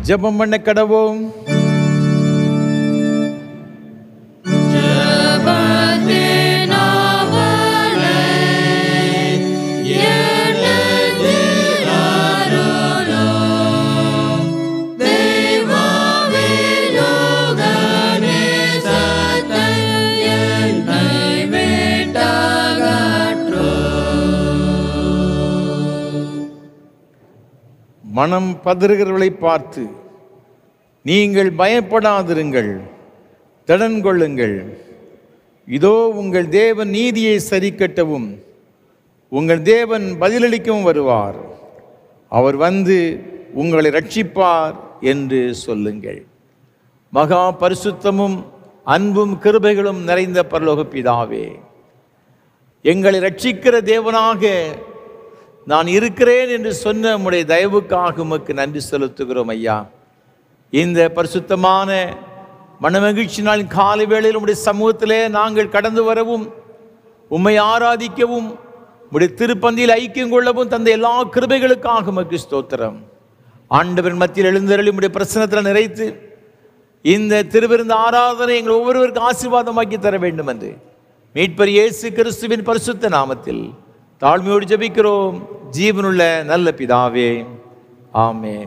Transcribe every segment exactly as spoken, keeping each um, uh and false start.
ஜெபம் பண்ண கடவோம். மனம் பதறுகிறவர்களை பார்த்து நீங்கள் பயப்படாதிருங்கள், திடன் கொள்ளுங்கள். இதோ உங்கள் தேவன் நீதியை சரிக்கட்டவும் உங்கள் தேவன் பதிலளிக்கவும் வருவார். அவர் வந்து உங்களை ரட்சிப்பார் என்று சொல்லுங்கள். மகா பரிசுத்தமும் அன்பும் கிருபைகளும் நிறைந்த பரலோக பிதாவே, எங்களை ரட்சிக்கிற தேவனாக நான் இருக்கிறேன் என்று சொன்ன உம்முடைய தயவுக்காக உமக்கு நன்றி செலுத்துகிறோம் ஐயா. இந்த பரிசுத்தமான மனமகிழ்ச்சி நாளின் காலை வேளையில் உம்முடைய சமூகத்திலே நாங்கள் கடந்து வரவும் உம்மை ஆராதிக்கவும் உம்முடைய திருப்பந்தியில் ஐக்கியம் கொள்ளவும் தந்த எல்லா கிருபைகளுக்காக உமக்கு ஸ்தோத்திரம். ஆண்டவரின் மத்தியில் எழுந்தருளி உம்முடைய பிரசன்னத்தில் நிறைத்து இந்த திருவிருந்த ஆராதனை எங்கள் ஒவ்வொருவருக்கும் ஆசீர்வாதமாக்கி தர வேண்டும் என்று மீட்பர் இயேசு கிறிஸ்துவின் பரிசுத்த நாமத்தில் தாழ்மையோடு ஜெபிக்கிறோம் ஜீவனுள்ள நல்ல பிதாவே, ஆமென்.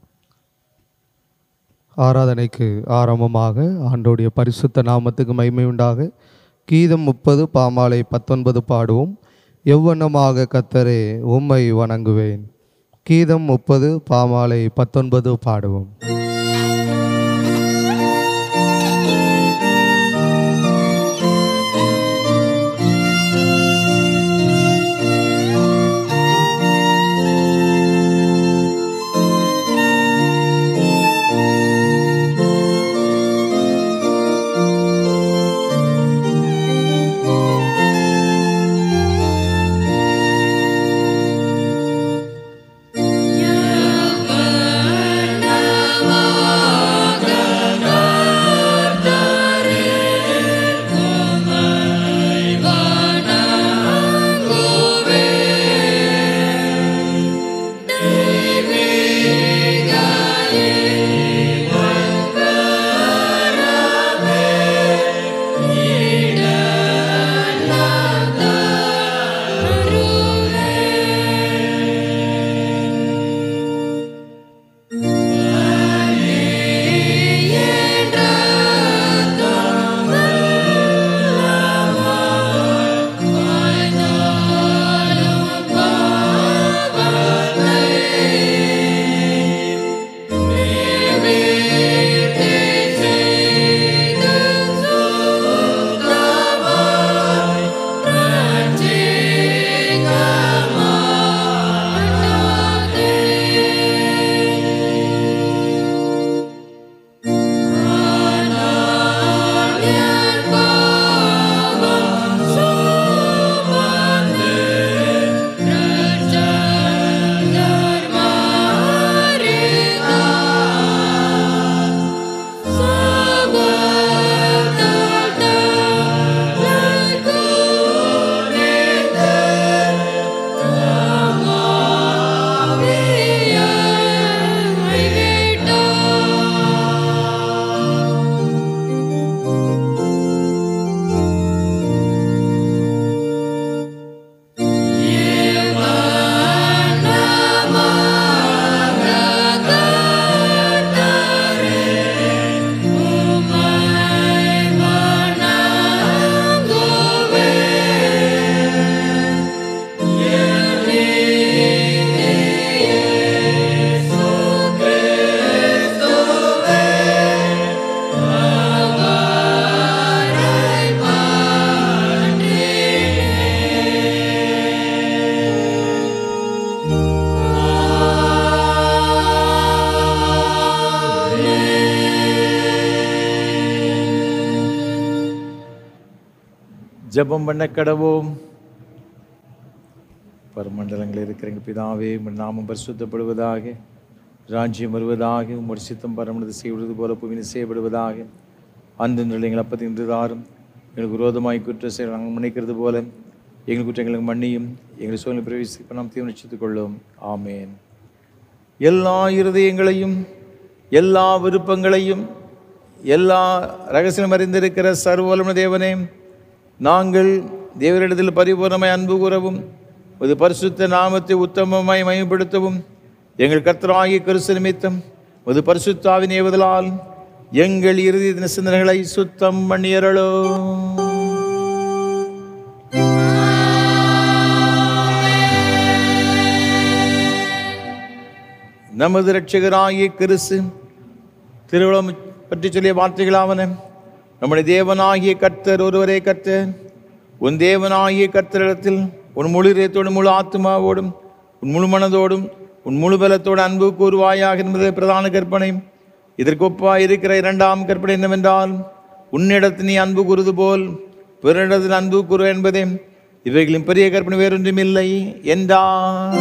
ஆராதனைக்கு ஆரம்பமாக ஆண்டோடைய பரிசுத்த நாமத்துக்கு மகிமை உண்டாக கீதம் முப்பது பாமாலை பத்தொன்பது பாடுவோம். எவ்வண்ணமாக கர்த்தரே உம்மை வணங்குவேன். கீதம் முப்பது பாமாலை பத்தொன்பது பாடுவோம். ஜெபம் பண்ண கடவோம். பரமண்டலங்களில் இருக்கிற எங்கள் பிதாவே, உம்முடைய நாமம் பரிசுத்தப்படுவதாக, ராஜ்யம் வருவதாக, உம்முடைய சித்தம் பரமண்டலத்தில் செய்வது போல பூமியில் செய்யப்படுவதாக. அன்று எங்கள் அப்பத்தை இன்று தாரும். எங்களுக்கு விரோதமாய் குற்ற செயல் நாங்கள் மன்னிக்கிறது போல எங்கள் குற்றங்களுக்கு மன்னியும். எங்கள் சூழ்நிலை பிரவேசிக்க நாம் தீர்வு நிச்சயித்துக் கொள்ளும். ஆமேன். எல்லா இருதயங்களையும் எல்லா விருப்பங்களையும் எல்லா ரகசியம் அறிந்திருக்கிற சர்வவல்லமை தேவனே, நாங்கள் தேவரிடத்தில் பரிபூர்ணமாய் அன்பு கூறவும் ஒரு பரிசுத்த நாமத்தை உத்தமமாய் மகிமைப்படுத்தவும் எங்கள் கர்த்தராகிய கிறிஸ்து நிமித்தம் ஒரு பரிசுத்தாவின் ஏவுதலால் எங்கள் இறுதி சிந்தனைகளை சுத்தம் பண்ணியறளோ. நமது இரட்சகராகிய கிறிஸ்து திருவிழம் பற்றி சொல்லிய வார்த்தைகளாவன: நம்முடைய தேவனாகிய கர்த்தர் ஒருவரே கர்த்தர். உன் தேவனாகிய கர்த்தரிடத்தில் உன் முழு இதயத்தோடும் முழு ஆத்மாவோடும் உன் முழு மனதோடும் உன் முழு பலத்தோடு அன்பு கூறுவாயாக என்பது பிரதான கற்பனை. இதற்கு ஒப்பாய் இருக்கிற இரண்டாம் கற்பனை என்னவென்றால், உன்னிடத்தில் நீ அன்பு கூறுவது போல் பிறனிடத்தில் அன்பு கூறு என்பதே. இவைகளின் பெரிய கற்பனை வேறொன்றும் இல்லை என்றார்.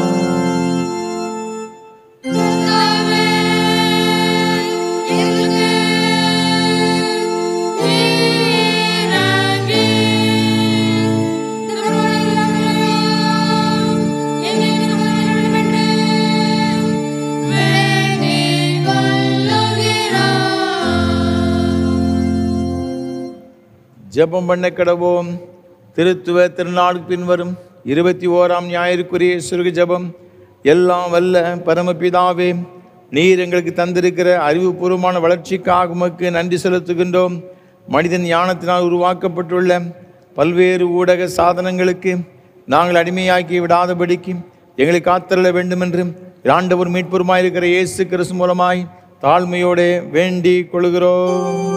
ஜெபம் பண்ண கடவோம். திருத்துவ திருநாளுக்கு பின்வரும் இருபத்தி ஓராம் ஞாயிற்குரிய சுருக ஜெபம். எல்லாம் வல்ல பரமபிதாவே, நீர் எங்களுக்கு தந்திருக்கிற அறிவுபூர்வமான வளர்ச்சிக்காக உமக்கு நன்றி செலுத்துகின்றோம். மனிதன் ஞானத்தினால் உருவாக்கப்பட்டுள்ள பல்வேறு ஊடக சாதனங்களுக்கு நாங்கள் அடிமையாக்கி விடாதபடிக்கு எங்களை காத்தருள வேண்டுமென்று ஆண்டவர் மீட்புருமாயிருக்கிற இயேசு கிறிஸ்து மூலமாய் தாழ்மையோடு வேண்டிக் கொள்கிறோம்.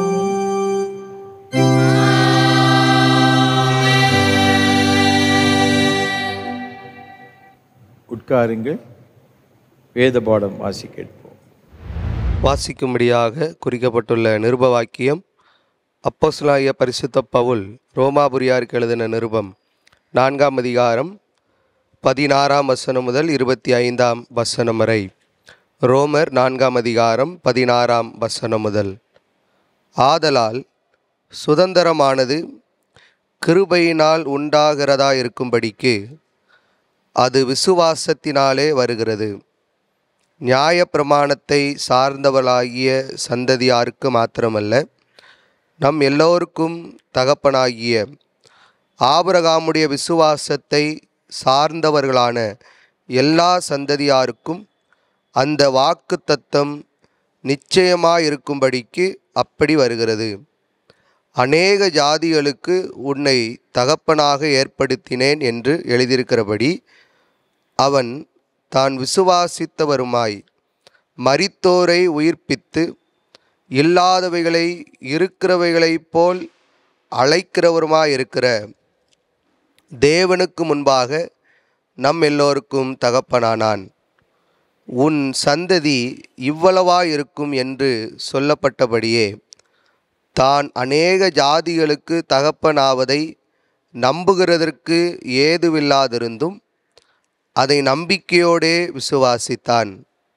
உட்காருங்கள். வேத பாடம் வாசி கேட்போம். வாசிக்கும்படியாக குறிக்கப்பட்டுள்ள நிருப வாக்கியம் அப்போஸ்தலனாகிய பரிசுத்த பவுல் ரோமாபுரியாருக்கு எழுதின நிருபம் நான்காம் அதிகாரம் பதினாறாம் வசனம் முதல் இருபத்தி ஐந்தாம் வசனம் வரை. ரோமர் நான்காம் அதிகாரம் பதினாறாம் வசனம் முதல். ஆதலால் சுதந்திரமானது கிருபையினால் உண்டாகிறதா இருக்கும்படிக்கு அது விசுவாசத்தினாலே வருகிறது. நியாயப்பிரமாணத்தை சார்ந்தவளாகிய சந்ததியாருக்கு மாத்திரமல்ல, நம் எல்லோருக்கும் தகப்பனாகிய ஆபிரகாமுடைய விசுவாசத்தை சார்ந்தவர்களான எல்லா சந்ததியாருக்கும் அந்த வாக்குத்தத்தம் நிச்சயமாயிருக்கும்படிக்கு அப்படி வருகிறது. அநேக ஜாதிகளுக்கு உன்னை தகப்பனாக ஏற்படுத்தினேன் என்று எழுதியிருக்கிறபடி, அவன் தான் விசுவாசித்தவருமாய் மரித்தோரை உயிர்ப்பித்து இல்லாதவைகளை இருக்கிறவைகளைப் போல் அழைக்கிறவருமாயிருக்கிற தேவனுக்கு முன்பாக நம் எல்லோருக்கும் தகப்பனானான். உன் சந்ததி இவ்வளவாயிருக்கும் என்று சொல்லப்பட்டபடியே தான் அநேக ஜாதிகளுக்கு தகப்பனாவதை நம்புகிறதற்கு ஏதுவில்லாதிருந்தும் அதை நம்பிக்கையோடே விசுவாசித்தான்.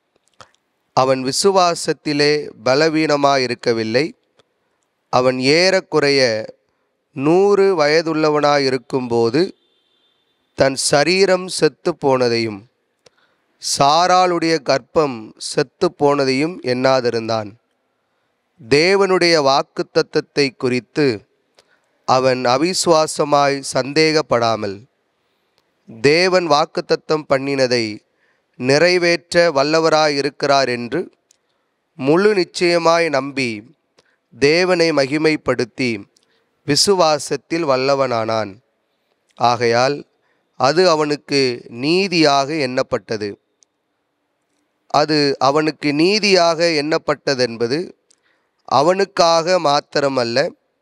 அவன் விசுவாசத்திலே பலவீனமாயிருக்கவில்லை. அவன் ஏறக்குறைய நூறு வயதுள்ளவனாயிருக்கும்போது தன் சரீரம் செத்து போனதையும் சாராளுடைய கர்ப்பம் செத்து போனதையும் எண்ணாதிருந்தான். தேவனுடைய வாக்குத்தத்தத்தை குறித்து அவன் அவிசுவாசமாய் சந்தேகப்படாமல் தேவன் வாக்குத்தத்தம் பண்ணினதை நிறைவேற்ற வல்லவராயிருக்கிறார் என்று முழு நிச்சயமாய் நம்பி தேவனை மகிமைப்படுத்தி விசுவாசத்தில் வல்லவனானான். ஆகையால் அது அவனுக்கு நீதியாக எண்ணப்பட்டது. அது அவனுக்கு நீதியாக எண்ணப்பட்டதென்பது அவனுக்காக மாத்திரமல்ல,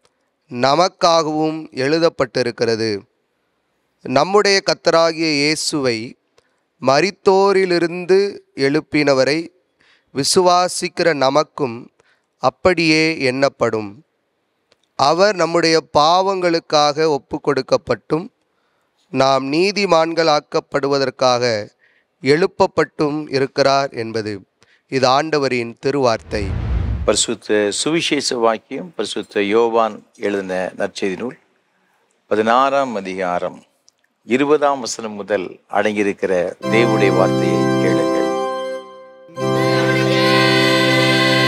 நமக்காகவும் எழுதப்பட்டிருக்கிறது. நம்முடைய கர்த்தராகிய இயேசுவை மரித்தோரிலிருந்து எழுப்பினவரை விசுவாசிக்கிற நமக்கும் அப்படியே எண்ணப்படும். அவர் நம்முடைய பாவங்களுக்காக ஒப்பு கொடுக்கப்பட்டும் நாம் நீதிமான்களாக்கப்படுவதற்காக எழுப்பப்பட்டும் இருக்கிறார் என்பது இது ஆண்டவரின் திருவார்த்தை. பரிசுத்த சுவிசேஷ வாக்கியம் பரிசுத்த யோவான் எழுதின நற்செய்தி நூல் பதினாறாம் அதிகாரம் இருபதாம் வசனம் முதல் அடங்கியிருக்கிற தேவனுடைய வார்த்தையை கேளுங்கள்.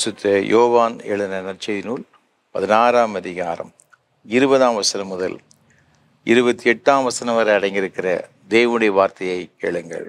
பரிசுத்த யோவான் எழுதின நற்செய்தி நூல் பதினாறாம் அதிகாரம் இருபதாம் வசனம் முதல் இருபத்தி எட்டாம் வசனம் வரை அடங்கியிருக்கிற தேவனுடைய வார்த்தையை கேளுங்கள்.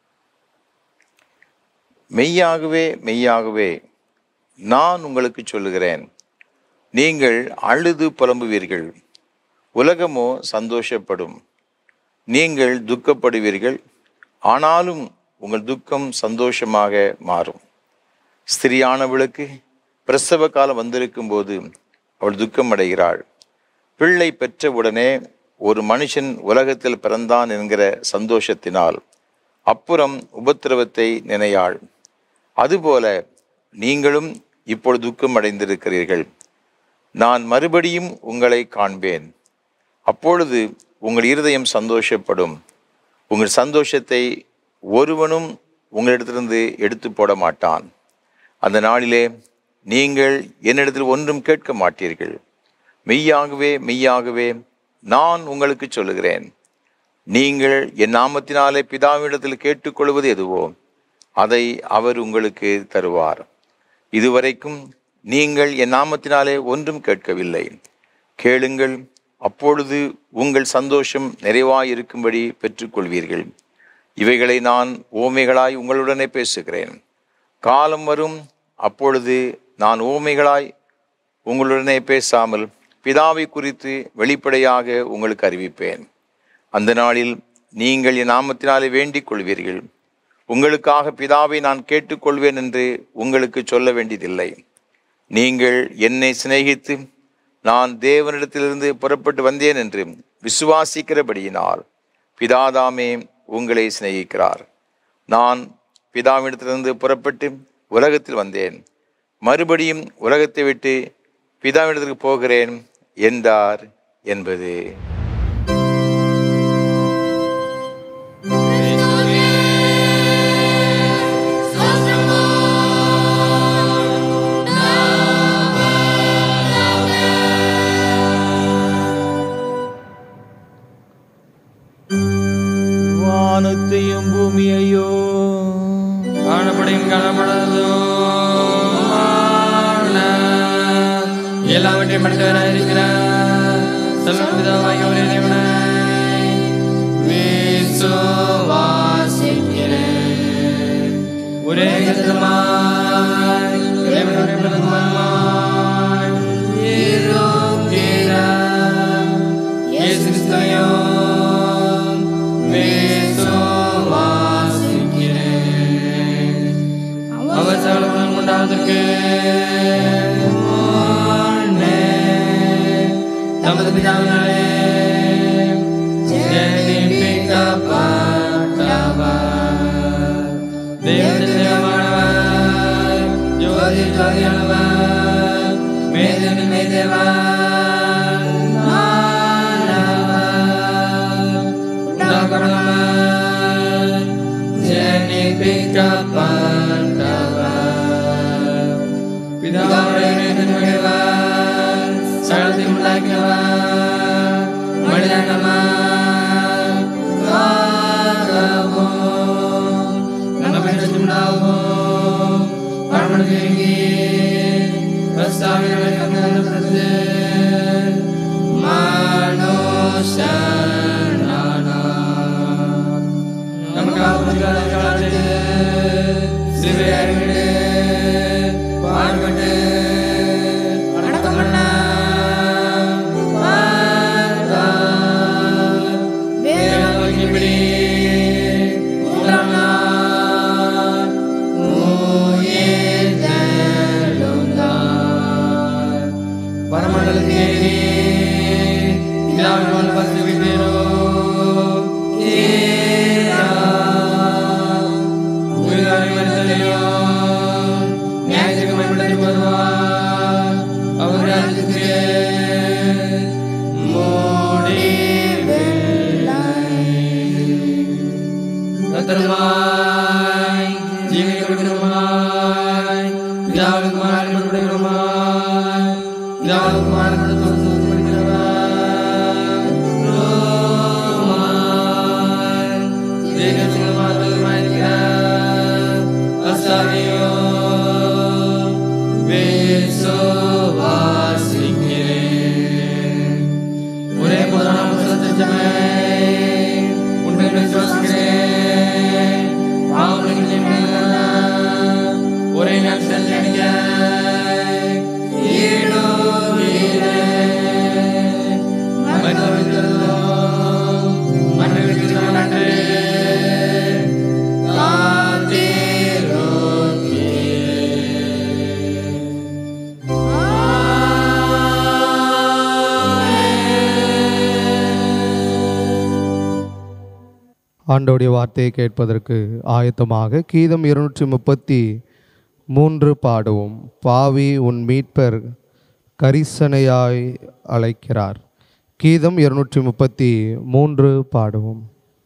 மெய்யாகவே மெய்யாகவே நான் உங்களுக்கு சொல்லுகிறேன், நீங்கள் அழுது புலம்புவீர்கள், உலகமோ சந்தோஷப்படும். நீங்கள் துக்கப்படுவீர்கள், ஆனாலும் உங்கள் துக்கம் சந்தோஷமாக மாறும். ஸ்திரியானவளுக்கு பிரசவ காலம் வந்திருக்கும் போது அவள் துக்கம் அடைகிறாள். பிள்ளை பெற்ற உடனே ஒரு மனுஷன் உலகத்தில் பிறந்தான் என்கிற சந்தோஷத்தினால் அப்புறம் உபத்திரவத்தை நினையாள். அதுபோல நீங்களும் இப்பொழுது துக்கம் அடைந்திருக்கிறீர்கள். நான் மறுபடியும் உங்களை காண்பேன், அப்பொழுது உங்கள் இருதயம் சந்தோஷப்படும். உங்கள் சந்தோஷத்தை ஒருவனும் உங்களிடத்திலிருந்து எடுத்து போட மாட்டான். அந்த நாளிலே நீங்கள் என்னிடத்தில் ஒன்றும் கேட்க மாட்டீர்கள். மெய்யாகவே மெய்யாகவே நான் உங்களுக்கு சொல்லுகிறேன், நீங்கள் என் நாமத்தினாலே பிதாவினிடத்தில் கேட்டுக்கொள்வது எதுவோ அதை அவர் உங்களுக்கு தருவார். இதுவரைக்கும் நீங்கள் என் நாமத்தினாலே ஒன்றும் கேட்கவில்லை. கேளுங்கள், அப்பொழுது உங்கள் சந்தோஷம் நிறைவாயிருக்கும்படி பெற்றுக்கொள்வீர்கள். இவைகளை நான் ஓமைகளாய் உங்களுடனே பேசுகிறேன். காலம் வரும், அப்பொழுது நான் ஊமைகளாய் உங்களுடனே பேசாமல் பிதாவை குறித்து வெளிப்படையாக உங்களுக்கு அறிவிப்பேன். அந்த நாளில் நீங்கள் என் நாமத்தினாலே வேண்டிக் கொள்வீர்கள். உங்களுக்காக பிதாவை நான் கேட்டுக்கொள்வேன் என்று உங்களுக்கு சொல்ல வேண்டியதில்லை. நீங்கள் என்னை சிநேகித்து நான் தேவனிடத்திலிருந்து புறப்பட்டு வந்தேன் என்று விசுவாசிக்கிறபடியினால் பிதாதாமே உங்களை சிநேகிக்கிறார். நான் பிதாவிடத்திலிருந்து புறப்பட்டு உலகத்தில் வந்தேன், மறுபடியும் உலகத்தை விட்டு பிதாவிடத்திற்கு போகிறேன் என்றார் என்பது. வானத்தையும் பூமியையோ காணப்படையும் காணப்படாதோ எல்லாவற்றையும் படைத்தவராக இருக்கிறார் சர்வபிதாவாகிய ஒரே தேவனை விசுவாசிக்கிறேன். ஒரே கர்த்தருமாய் தேவனுடைய பிரதமருமாய் இருக்கிற இயேசு கிறிஸ்துவையும் அவர் சகலமும் உண்டாவதற்கு தமது பிதாவினாலே ஜனிப்பிக்கப்பட்டவர். தேவனுடைய தேவமானவர், ஜோதி ஜோதியானவர், மேதேவி மேதேவன் உண்டாக்கப்பட்டவர், ஜனிப்பிக்கப்பட்டவர். பிதாவுடைய நேசமடைவர், சகலத்தை உண்டாக்கினவர், மனிதனவர் காக்கவும் நம்ம உண்டாகவும் பரமனுக்கு பிரஸ்தாவினை கண்டது மனுஷனானா நமக்காக சிவையாரிவிடு பார்வட்டு ஆண்டவருடைய வார்த்தையை கேட்பதற்கு ஆயத்தமாக கீதம் இருநூற்றி முப்பத்தி மூன்று பாடுவோம். பாவி உன் மீட்பர் கரிசனையாய் அழைக்கிறார். கீதம் இருநூற்றி முப்பத்தி மூன்று பாடுவோம்.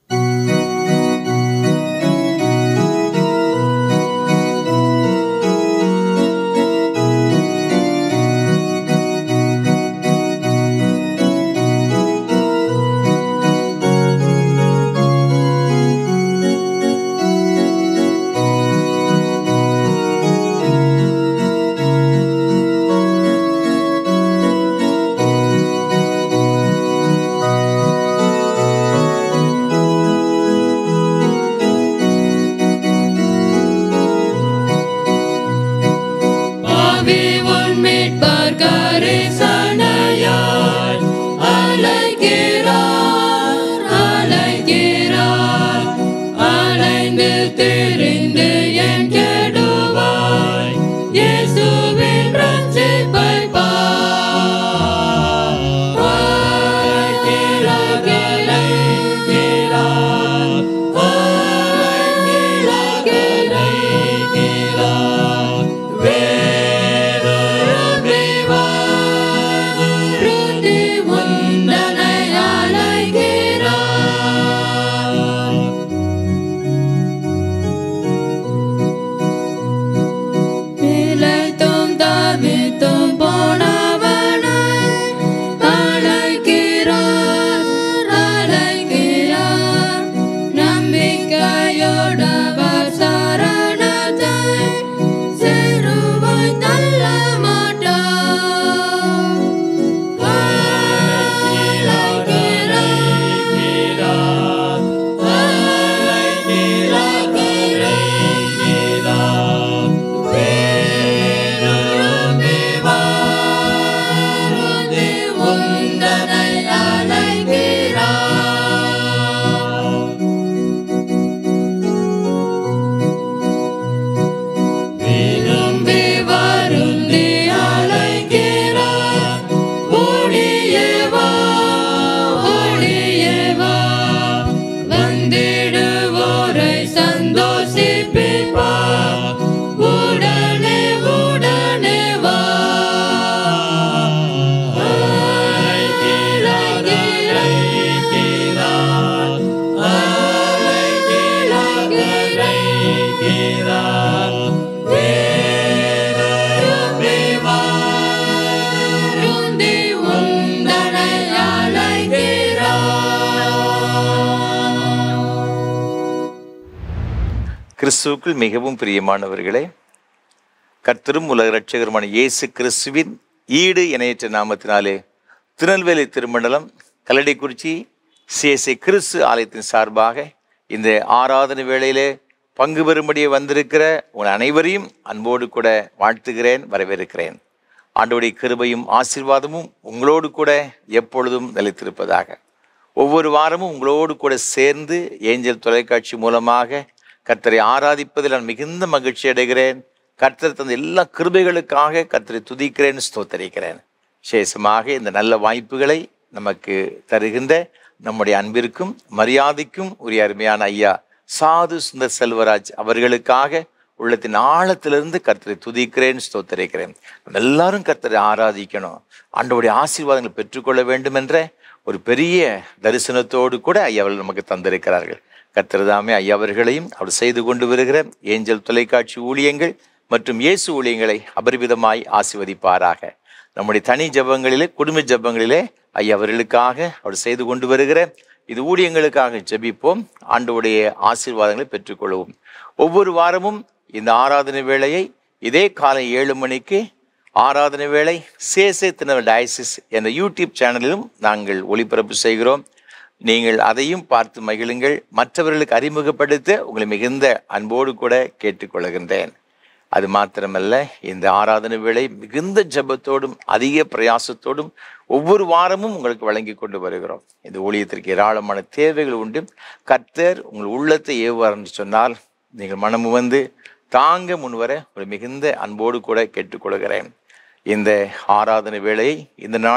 கிறிஸ்துவுக்குள் மிகவும் பிரியமானவர்களே, கர்த்தரும் உலக இரட்சகருமான இயேசு கிறிஸ்துவின் ஈடு இணையற்ற நாமத்தினாலே திருநெல்வேலி திருமண்டலம் கல்லடைக்குறிச்சி சிஎஸ்ஐ கிறிஸ்து ஆலயத்தின் சார்பாக இந்த ஆராதனை வேளையிலே பங்கு பெறும்படியே வந்திருக்கிற உங்கள் அனைவரையும் அன்போடு கூட வாழ்த்துகிறேன், வரவேற்கிறேன். ஆண்டவருடைய கிருபையும் ஆசீர்வாதமும் உங்களோடு கூட எப்பொழுதும் நிலைத்திருப்பதாக. ஒவ்வொரு வாரமும் உங்களோடு கூட சேர்ந்து ஏஞ்சல் தொலைக்காட்சி மூலமாக கர்த்தரை ஆராதிப்பதில் நான் மிகுந்த மகிழ்ச்சி அடைகிறேன். கர்த்தர் தந்த எல்லா கிருபைகளுக்காக கர்த்தரை துதிக்கிறேன், ஸ்தோத்தரிக்கிறேன். விசேஷமாக இந்த நல்ல வாய்ப்புகளை நமக்கு தருகின்ற நம்முடைய அன்பிற்கும் மரியாதைக்கும் உரிய அருமையான ஐயா சாது சுந்தர் செல்வராஜ் அவர்களுக்காக உள்ளத்தின் ஆழத்திலிருந்து கர்த்தரை துதிக்கிறேன், ஸ்தோத்தரிக்கிறேன். எல்லாரும் கர்த்தரை ஆராதிக்கணும், ஆண்டவருடைய ஆசீர்வாதங்களை பெற்றுக்கொள்ள வேண்டும் என்ற ஒரு பெரிய தரிசனத்தோடு கூட ஐயா அவர்கள் நமக்கு தந்திருக்கிறார்கள். கர்த்தர் தாமே ஐயா அவர்களையும் அவர் செய்து கொண்டு வருகிற ஏஞ்சல் தொலைக்காட்சி ஊழியங்கள் மற்றும் இயேசு ஊழியங்களை அபரிவிதமாய் ஆசீர்வதிப்பாராக. நம்முடைய தனி ஜபங்களிலே, குடும்ப ஜபங்களிலே ஐயா அவர்களுக்காக அவர் செய்து கொண்டு வருகிற இது ஊழியங்களுக்காக ஜெபிப்போம், ஆண்டவருடைய ஆசீர்வாதங்களை பெற்றுக்கொள்வோம். ஒவ்வொரு வாரமும் இந்த ஆராதனை வேளையை இதே காலை ஏழு மணிக்கு ஆராதனை வேளை சிஎஸ்ஐ திருநெல்வேலி டயசிஸ் என்ற யூடியூப் சேனலிலும் நாங்கள் ஒளிபரப்பு செய்கிறோம். நீங்கள் அதையும் பார்த்து மகிழுங்கள். மற்றவர்களுக்கு அறிமுகப்படுத்த உங்களை மிகுந்த அன்போடு கூட கேட்டுக்கொள்கின்றேன். அது மாத்திரமல்ல, இந்த ஆராதனை வேளை மிகுந்த ஜபத்தோடும் அதிக பிரயாசத்தோடும் ஒவ்வொரு வாரமும் உங்களுக்கு வழங்கி கொண்டு வருகிறோம். இந்த ஊழியத்திற்கு ஏராளமான தேவைகள் உண்டு. கர்த்தர் உங்கள் உள்ளத்தை ஏவுவார் என்று சொன்னால் நீங்கள் மனமு வந்து தாங்க முன்வர ஒரு மிகுந்த அன்போடு கூட கேட்டுக்கொள்கிறேன். இந்த ஆராதனை வேளையை இந்த நாளிலும்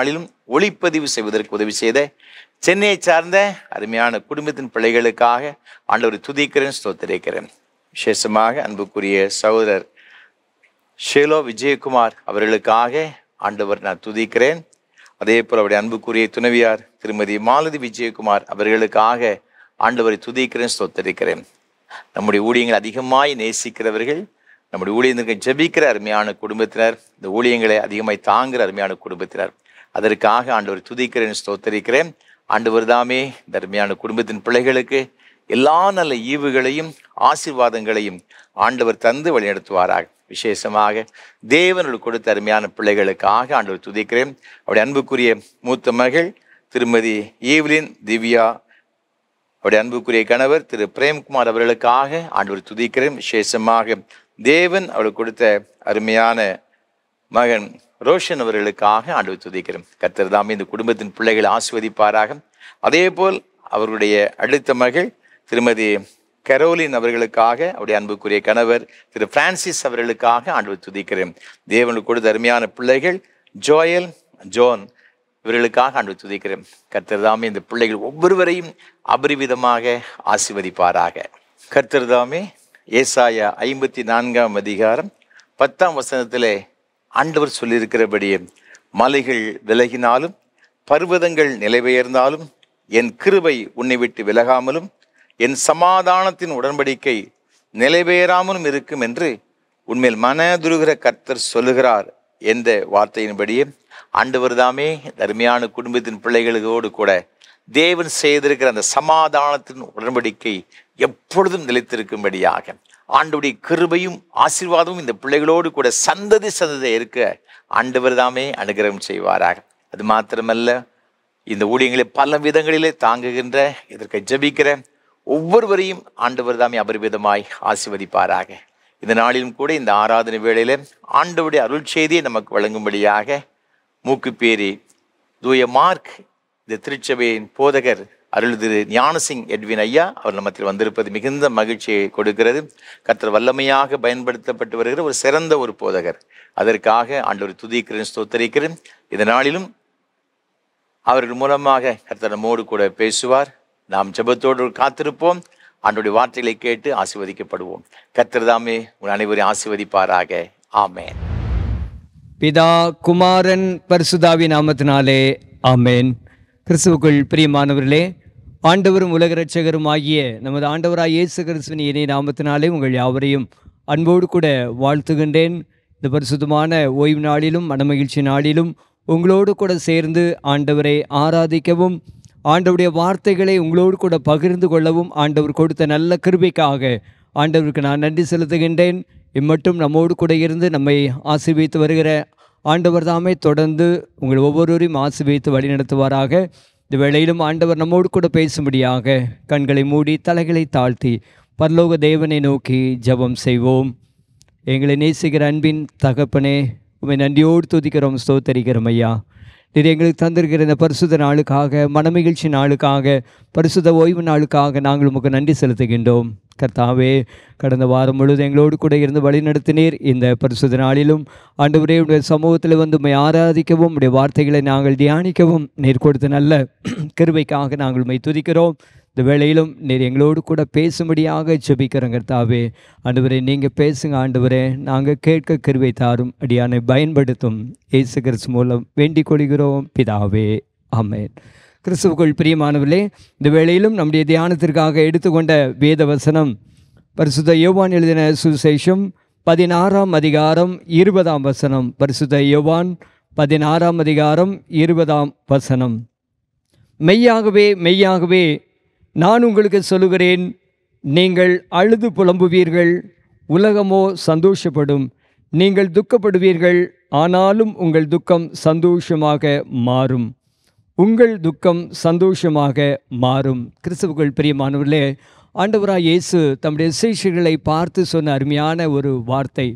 ஒளிப்பதிவு செய்வதற்கு உதவி செய்த சென்னையை சார்ந்த அருமையான குடும்பத்தின் பிள்ளைகளுக்காக ஆண்டவரை துதிக்கிறேன், ஸ்தோத்திரிக்கிறேன். விசேஷமாக அன்புக்குரிய சகோதரர் ஷேலோ விஜயகுமார் அவர்களுக்காக ஆண்டவர் நான் துதிக்கிறேன். அதே போல் அவருடைய அன்புக்குரிய துணைவியார் திருமதி மாலதி விஜயகுமார் அவர்களுக்காக ஆண்டவரை துதிக்கிறேன், ஸ்தோத்திரிக்கிறேன். நம்முடைய ஊழியங்களை அதிகமாய் நேசிக்கிறவர்கள், நம்முடைய ஊழியர்களுக்கு ஜெபிக்கிற அருமையான குடும்பத்தினர், இந்த ஊழியங்களை அதிகமாய் தாங்குகிற அருமையான குடும்பத்தினர், அதற்காக ஆண்டவரை துதிக்கிறேன், ஸ்தோத்திரிக்கிறேன். ஆண்டவர் தாமே இந்த அருமையான குடும்பத்தின் பிள்ளைகளுக்கு எல்லா நல்ல ஈவுகளையும் ஆசீர்வாதங்களையும் ஆண்டவர் தந்து வழிநடத்துவாராக. விசேஷமாக தேவனோடு கொடுத்த அருமையான பிள்ளைகளுக்காக ஆண்டவர் துதிக்கிறேன். அவருடைய அன்புக்குரிய மூத்த மகள் திருமதி ஈவ்லின் திவ்யா, அவருடைய அன்புக்குரிய கணவர் திரு பிரேம்குமார் அவர்களுக்காக ஆண்டவர் துதிக்கிறேன். விசேஷமாக தேவன் அவர்களுக்கு கொடுத்த அருமையான மகன் ரோஷன் அவர்களுக்காக ஆண்டவர் துதிக்கிறேன். கர்த்தர் தாமே இந்த குடும்பத்தின் பிள்ளைகளை ஆசீர்வதிப்பாராக. அதே போல் அவர்களுடைய அடுத்த மகள் திருமதி கரோலின் அவர்களுக்காக, அவருடைய அன்புக்குரிய கணவர் திரு பிரான்சிஸ் அவர்களுக்காக ஆண்டவர் துதிக்கிறேன். தேவனுக்கு கொடுத்த அருமையான பிள்ளைகள் ஜோயல், ஜோன் இவர்களுக்காக ஆண்டவர் துதிக்கிறேன். கர்த்தர் தாமே இந்த பிள்ளைகள் ஒவ்வொருவரையும் அபரிவிதமாக ஆசீர்வதிப்பாராக. கர்த்தர் தாமே ஏசாயா ஐம்பத்தி நான்காம் அதிகாரம் பத்தாம் வசனத்திலே ஆண்டவர் சொல்லியிருக்கிறபடியே, மலைகள் விலகினாலும் பர்வதங்கள் நிலைபெயர்ந்தாலும் என் கிருபை உன்னை விட்டு விலகாமலும் என் சமாதானத்தின் உடன்படிக்கை நிலைபெயராமலும் இருக்கும் என்று உண்மையில் மனதுருகிற கர்த்தர் சொல்லுகிறார் என்ற வார்த்தையின்படியே ஆண்டவர் தாமே தர்மையான குடும்பத்தின் பிள்ளைகளோடு கூட தேவன் செய்திருக்கிற அந்த சமாதானத்தின் உடன்படிக்கை எப்பொழுதும் நிலைத்திருக்கும்படியாக ஆண்டவருடைய கிருபையும் ஆசீர்வாதமும் இந்த பிள்ளைகளோடு கூட சந்ததி சந்ததி இருக்க ஆண்டவர் தாமே அனுகிரகம் செய்வாராக. அது மாத்திரமல்ல, இந்த ஊழியங்களை பல விதங்களிலே தாங்குகின்ற, இதற்கு ஜெபிக்கிற ஒவ்வொருவரையும் ஆண்டவர் தாமே அபரிவிதமாய் ஆசீர்வதிப்பாராக. இந்த நாளிலும் கூட இந்த ஆராதனை வேளையில ஆண்டவருடைய அருள் செய்தியை நமக்கு வழங்கும்படியாக மூக்குப்பேரி தூய மார்க் இந்த திருச்சபையின் போதகர் அருள் திரு ஞானசிங் எட்வின் ஐயா அவர் நம்மத்தில் வந்திருப்பது மிகுந்த மகிழ்ச்சியை கொடுக்கிறது. கர்த்தர் வல்லமையாக பயன்படுத்தப்பட்டு வருகிற ஒரு சிறந்த ஒரு போதகர். அதற்காக ஆண்டவர் துதிக்கிறேன், ஸ்தோத்தரிக்கிறேன். இந்த நாளிலும் அவர்கள் மூலமாக கர்த்தர் நம்மோடு கூட பேசுவார். நாம் ஜெபத்தோடு காத்திருப்போம். ஆண்டவருடைய வார்த்தைகளை கேட்டு ஆசீர்வதிக்கப்படுவோம். கர்த்தர் தாமே உங்கள் அனைவரையும் ஆசீர்வதிப்பாராக. ஆமென். பிதா குமாரன் பரிசுத்தாவி நாமத்தினாலே ஆமென். கிறிஸ்துவுக்குள் பிரியமானவர்களே, ஆண்டவரும் உலக இரட்சகரும் ஆகிய நமது ஆண்டவராய் இயேசு கிறிஸ்துவின் இணைய நாமத்தினாலே உங்கள் யாவரையும் அன்போடு கூட வாழ்த்துகின்றேன். இந்த பரிசுத்தமான ஓய்வு நாளிலும் மனமகிழ்ச்சி நாளிலும் உங்களோடு கூட சேர்ந்து ஆண்டவரை ஆராதிக்கவும், ஆண்டவருடைய வார்த்தைகளை உங்களோடு கூட பகிர்ந்து கொள்ளவும் ஆண்டவர் கொடுத்த நல்ல கிருபைக்காக ஆண்டவருக்கு நான் நன்றி செலுத்துகின்றேன். இம்மட்டும் நம்மோடு கூட இருந்து நம்மை ஆசீர்வதித்து வருகிற ஆண்டவர் தாமே தொடர்ந்து உங்கள் ஒவ்வொருவரையும் ஆசீர்வதித்து வழிநடத்துவாராக. இந்த வேளையிலும் ஆண்டவர் நம்மோடு கூட பேசும்படியாக கண்களை மூடி தலைகளை தாழ்த்தி பரலோக தேவனை நோக்கி ஜெபம் செய்வோம். எங்களை நேசிக்கிற அன்பின் தகப்பனே, உம்மை நன்றியோடு துதிக்கிறோம், ஸ்தோத்தரிக்கிறோம் ஐயா. நீர் எங்களுக்கு தந்திருக்கிற இந்த பரிசுத்த நாளுக்காக, மனமகிழ்ச்சி நாளுக்காக, பரிசுத்த ஓய்வு நாளுக்காக நாங்கள் உமக்கு நன்றி செலுத்துகின்றோம். கர்த்தாவே, கடந்த வாரம் முழுவதும் எங்களோடு கூட இருந்து வழிநடத்தினீர். இந்த பரிசுத்த நாளிலும் ஆண்டவரே உடைய சமூகத்தில் வந்து உம்மை ஆராதிக்கவும் உடைய வார்த்தைகளை நாங்கள் தியானிக்கவும் நீர் கொடுத்த நல்ல கிருபைக்காக நாங்கள் உம்மை துதிக்கிறோம். இந்த வேளையிலும் நீர் எங்களோடு கூட பேசும்படியாக ஜெபிக்கிறோம். கர்த்தாவே, ஆண்டவரே நீங்கள் பேசுங்க. ஆண்டவரே, நாங்கள் கேட்க கிருபை தாரும், அடியானை பயன்படுத்தும். இயேசு கிறிஸ்து மூலம் வேண்டிக் கொள்கிறோம் பிதாவே, ஆமென். கிறிஸ்துவுக்குள் பிரியமானவர்களே, இந்த வேளையிலும் நம்முடைய தியானத்திற்காக எடுத்துக்கொண்ட வேத வசனம் பரிசுத்த யோவான் எழுதின சுவிசேஷம் பதினாறாம் அதிகாரம் இருபதாம் வசனம். பரிசுத்த யோவான் பதினாறாம் அதிகாரம் இருபதாம் வசனம். மெய்யாகவே மெய்யாகவே நான் உங்களுக்கு சொல்லுகிறேன், நீங்கள் அழுது புலம்புவீர்கள், உலகமோ சந்தோஷப்படும். நீங்கள் துக்கப்படுவீர்கள், ஆனாலும் உங்கள் துக்கம் சந்தோஷமாக மாறும். உங்கள் துக்கம் சந்தோஷமாக மாறும். கிறிஸ்துவுக்குள் பிரியமானவர்களே, ஆண்டவராய் இயேசு தம்முடைய சீஷர்களை பார்த்து சொன்ன அருமையான ஒரு வார்த்தை.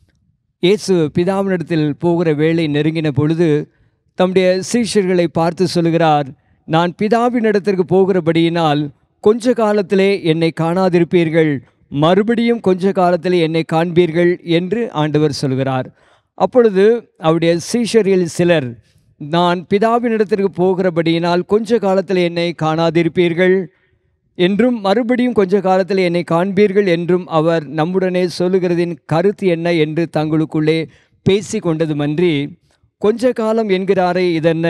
இயேசு பிதாவினிடத்தில் போகிற வேளை நெருங்கின பொழுது தம்முடைய சீஷர்களை பார்த்து சொல்கிறார், நான் பிதாவினிடத்திற்கு போகிறபடியினால் கொஞ்ச காலத்திலே என்னை காணாதிருப்பீர்கள், மறுபடியும் கொஞ்ச காலத்திலே என்னை காண்பீர்கள் என்று ஆண்டவர் சொல்கிறார். அப்பொழுது அவருடைய சீஷரில் சிலர், நான் பிதாவினிடத்திற்கு போகிறபடியினால் கொஞ்ச காலத்தில் என்னை காணாதிருப்பீர்கள் என்றும் மறுபடியும் கொஞ்ச காலத்தில் என்னை காண்பீர்கள் என்றும் அவர் நம்முடனே சொல்லுகிறதின் கருத்து என்ன என்று தங்களுக்குள்ளே பேசி கொண்டதுமன்றி, கொஞ்ச காலம் என்கிறாரே இதென்ன,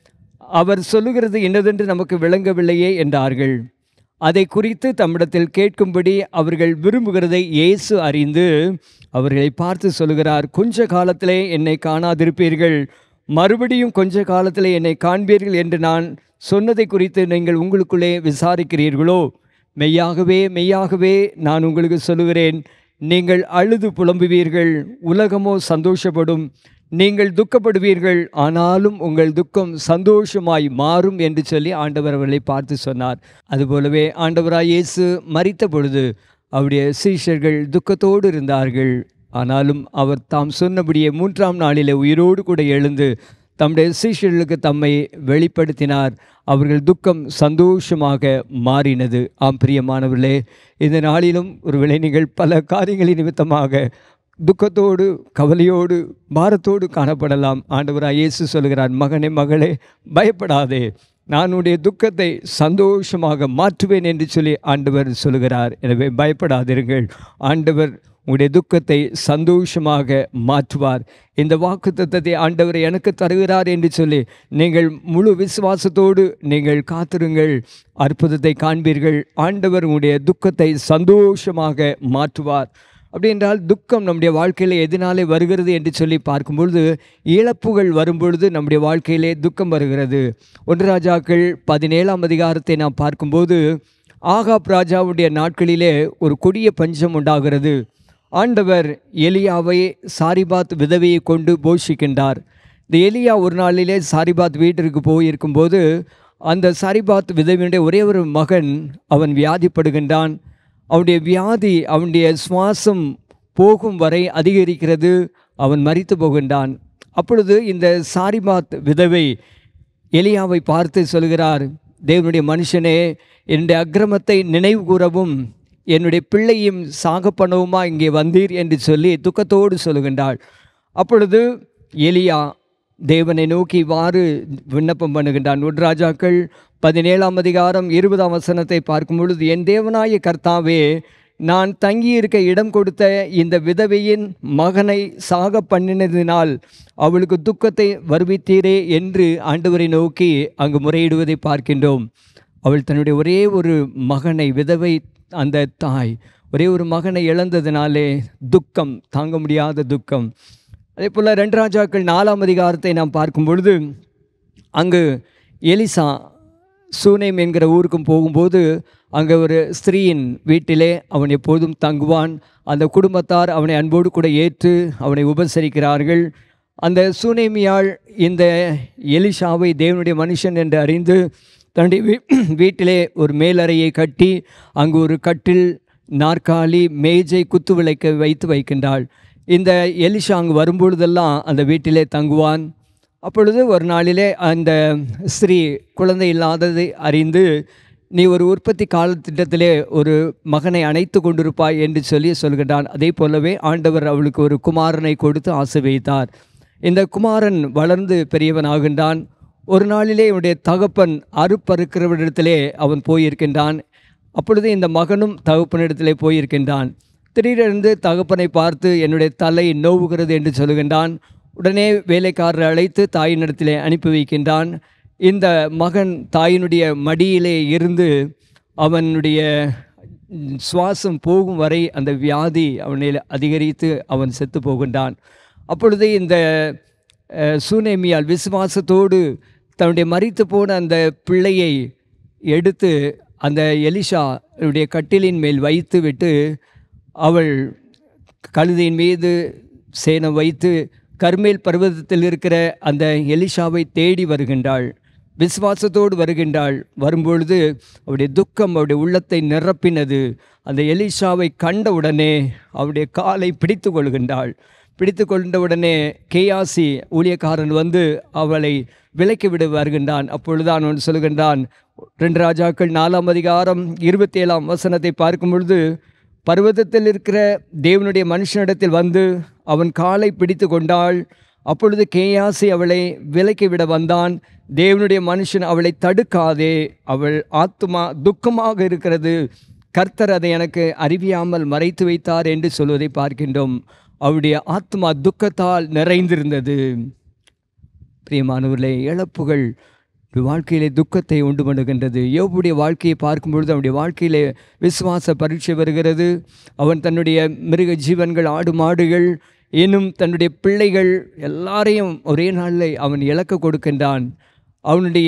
அவர் சொல்லுகிறது இன்னதென்று நமக்கு விளங்கவில்லையே என்றார்கள். அதை குறித்து தம்மிடத்தில் கேட்கும்படி அவர்கள் விரும்புகிறதை இயேசு அறிந்து அவர்களை பார்த்து சொல்லுகிறார், கொஞ்ச காலத்திலே என்னை காணாதிருப்பீர்கள், மறுபடியும் கொஞ்ச காலத்திலே என்னை காண்பீர்கள் என்று நான் சொன்னதை குறித்து நீங்கள் உங்களுக்குள்ளே விசாரிக்கிறீர்களோ? மெய்யாகவே மெய்யாகவே நான் உங்களுக்கு சொல்லுகிறேன், நீங்கள் அழுது புலம்புவீர்கள், உலகமோ சந்தோஷப்படும். நீங்கள் துக்கப்படுவீர்கள், ஆனாலும் உங்கள் துக்கம் சந்தோஷமாய் மாறும் என்று சொல்லி ஆண்டவர் அவர்களை பார்த்து சொன்னார். அதுபோலவே ஆண்டவராய் இயேசு மரித்த பொழுது அவருடைய சீஷர்கள் துக்கத்தோடு இருந்தார்கள். ஆனாலும் அவர் தாம் சொன்னபடியே மூன்றாம் நாளிலே உயிரோடு கூட எழுந்து தம்முடைய சீஷர்களுக்கு தம்மை வெளிப்படுத்தினார். அவர்கள் துக்கம் சந்தோஷமாக மாறினது. ஆம் பிரியமானவர்களே, இந்த நாளிலும் ஒருவேளை நீங்கள் பல காரியங்களின் நிமித்தமாக துக்கத்தோடு கவலையோடு பாரத்தோடு காணப்படலாம். ஆண்டவராய் இயேசு சொல்கிறார், மகனே மகளே பயப்படாதே, நான் உன்னுடைய துக்கத்தை சந்தோஷமாக மாற்றுவேன் என்று சொல்லி ஆண்டவர் சொல்கிறார். எனவே பயப்படாதிருங்கள், ஆண்டவர் உங்களுடைய துக்கத்தை சந்தோஷமாக மாற்றுவார். இந்த வாக்குத்தத்தத்தை ஆண்டவர் எனக்கு தருகிறார் என்று சொல்லி நீங்கள் முழு விசுவாசத்தோடு நீங்கள் காத்திருங்கள், அற்புதத்தை காண்பீர்கள். ஆண்டவர் உங்களுடைய துக்கத்தை சந்தோஷமாக மாற்றுவார். அப்படி என்றால் துக்கம் நம்முடைய வாழ்க்கையில் எதனாலே வருகிறது என்று சொல்லி பார்க்கும்பொழுது, இழப்புகள் வரும்பொழுது நம்முடைய வாழ்க்கையிலே துக்கம் வருகிறது. ஒன்று ராஜாக்கள் பதினேழாம் அதிகாரத்தை நாம் பார்க்கும்போது, ஆகாப் ராஜாவுடைய நாட்களிலே ஒரு கொடிய பஞ்சம் உண்டாகிறது. ஆண்டவர் எலியாவை சாரிபாத் விதவையை கொண்டு போஷிக்கின்றார். இந்த எலியா ஒரு நாளிலே சாரிபாத் வீட்டிற்கு போயிருக்கும்போது அந்த சாரிபாத் விதவையுடைய ஒரே ஒரு மகன் அவன் வியாதிப்படுகின்றான். அவனுடைய வியாதி அவனுடைய சுவாசம் போகும் வரை அதிகரிக்கிறது, அவன் மரித்து போகின்றான். அப்பொழுது இந்த சாரிபாத் விதவை எலியாவை பார்த்து சொல்கிறார், தேவனுடைய மனுஷனே, என்னுடைய அக்கிரமத்தை நினைவு கூறவும் என்னுடைய பிள்ளையும் சாக பண்ணவுமா இங்கே வந்தீர் என்று சொல்லி துக்கத்தோடு சொல்லுகின்றாள். அப்பொழுது எலியா தேவனை நோக்கி இவ்வாறு விண்ணப்பம் பண்ணுகின்றான். ஒன்று ராஜாக்கள் பதினேழாம் அதிகாரம் இருபதாம் வசனத்தை பார்க்கும் பொழுது, என் தேவனாய கர்த்தாவே, நான் தங்கியிருக்க இடம் கொடுத்த இந்த விதவையின் மகனை சாக பண்ணினதினால் அவளுக்கு துக்கத்தை வருவித்தீரே என்று ஆண்டவரை நோக்கி அங்கு முறையிடுவதை பார்க்கின்றோம். அவள் தன்னுடைய ஒரே ஒரு மகனை, விதவை அந்த தாய் ஒரே ஒரு மகனை இழந்ததினாலே துக்கம், தாங்க முடியாத துக்கம். அதே போல் ரெண்டு ராஜாக்கள் நாலாம் அதிகாரத்தை நாம் பார்க்கும் பொழுது, அங்கு எலிசா சூனேம் என்கிற ஊருக்கும் போகும்போது அங்கே ஒரு ஸ்திரீயின் வீட்டிலே அவன் எப்போதும் தங்குவான். அந்த குடும்பத்தார் அவனை அன்போடு கூட ஏற்று அவனை உபசரிக்கிறார்கள். அந்த சூனேமியாள் இந்த எலிசாவை தேவனுடைய மனுஷன் என்று அறிந்து தன்னுடைய வீ வீட்டிலே ஒரு மேலறையை கட்டி அங்கு ஒரு கட்டில், நாற்காலி, மேஜை, குத்து விளக்கை வைத்து வைக்கின்றாள். இந்த எலிஷா அங்கு வரும்பொழுதெல்லாம் அந்த வீட்டிலே தங்குவான். அப்பொழுது ஒரு நாளிலே அந்த ஸ்திரீ குழந்தை இல்லாததை அறிந்து, நீ ஒரு உற்பத்தி காலத்திட்டத்திலே ஒரு மகனை அணைத்து கொண்டிருப்பாய் என்று சொல்லி சொல்கின்றான். அதே போலவே ஆண்டவர் அவளுக்கு ஒரு குமாரனை கொடுத்து ஆசீர்வதித்தார். இந்த குமாரன் வளர்ந்து பெரியவனாகின்றான். ஒரு நாளிலே இவனுடைய தகப்பன் அறுப்பறுக்கிறவரிடத்திலே அவன் போயிருக்கின்றான். அப்பொழுது இந்த மகனும் தகப்பனிடத்திலே போயிருக்கின்றான். திடீரென்று தகப்பனை பார்த்து என்னுடைய தலை நோவுகிறது என்று சொல்லுகின்றான். உடனே வேலைக்காரரை அழைத்து தாயினிடத்திலே அனுப்பி வைக்கின்றான். இந்த மகன் தாயினுடைய மடியிலே இருந்து அவனுடைய சுவாசம் போகும் வரை அந்த வியாதி அவனை அதிகரித்து அவன் செத்து போகின்றான். அப்பொழுது இந்த சூனேமியால் விசுவாசத்தோடு தன்னுடைய மரித்து போன அந்த பிள்ளையை எடுத்து அந்த எலிஷாவுடைய கட்டிலின் மேல் வைத்து விட்டு அவள் கழுதையின் மீது சேனம் வைத்து கர்மேல் பர்வதத்தில் இருக்கிற அந்த எலிஷாவை தேடி வருகின்றாள். விசுவாசத்தோடு வருகின்றாள். வரும்பொழுது அவருடைய துக்கம் அவருடைய உள்ளத்தை நிரப்பினது. அந்த எலிஷாவை கண்டவுடனே அவருடைய காலை பிடித்து கொள்கின்றாள். பிடித்து கொண்டவுடனே கேயாசி ஊழியக்காரன் வந்து அவளை விலக்கி விட வருகின்றான். அப்பொழுதுதான் அவன் சொல்கின்றான், ரெண்டு ராஜாக்கள் நாலாம் அதிகாரம் இருபத்தி ஏழாம் வசனத்தை பார்க்கும் பொழுது, பர்வதத்தில் இருக்கிற தேவனுடைய மனுஷனிடத்தில் வந்து அவன் காலை பிடித்து கொண்டாள். அப்பொழுது கேயாசி அவளை விலக்கி விட வந்தான். தேவனுடைய மனுஷன் அவளை தடுக்காதே, அவள் ஆத்துமா துக்கமாக இருக்கிறது, கர்த்தர் அதை எனக்கு அறிவியாமல் மறைத்து வைத்தார் என்று சொல்வதை பார்க்கின்றோம். அவருடைய ஆத்மா துக்கத்தால் நிறைந்திருந்தது. பிரியமானவர்களே, இழப்புகள் வாழ்க்கையிலே துக்கத்தை உண்டு பண்ணுகின்றது. யோபுடைய வாழ்க்கையை பார்க்கும்பொழுது அவனுடைய வாழ்க்கையிலே விசுவாச பரீட்சை வருகிறது. அவன் தன்னுடைய மிருக ஜீவன்கள், ஆடு மாடுகள், இன்னும் தன்னுடைய பிள்ளைகள் எல்லாரையும் ஒரே நாளில் அவன் இழக்க கொடுக்கின்றான். அவனுடைய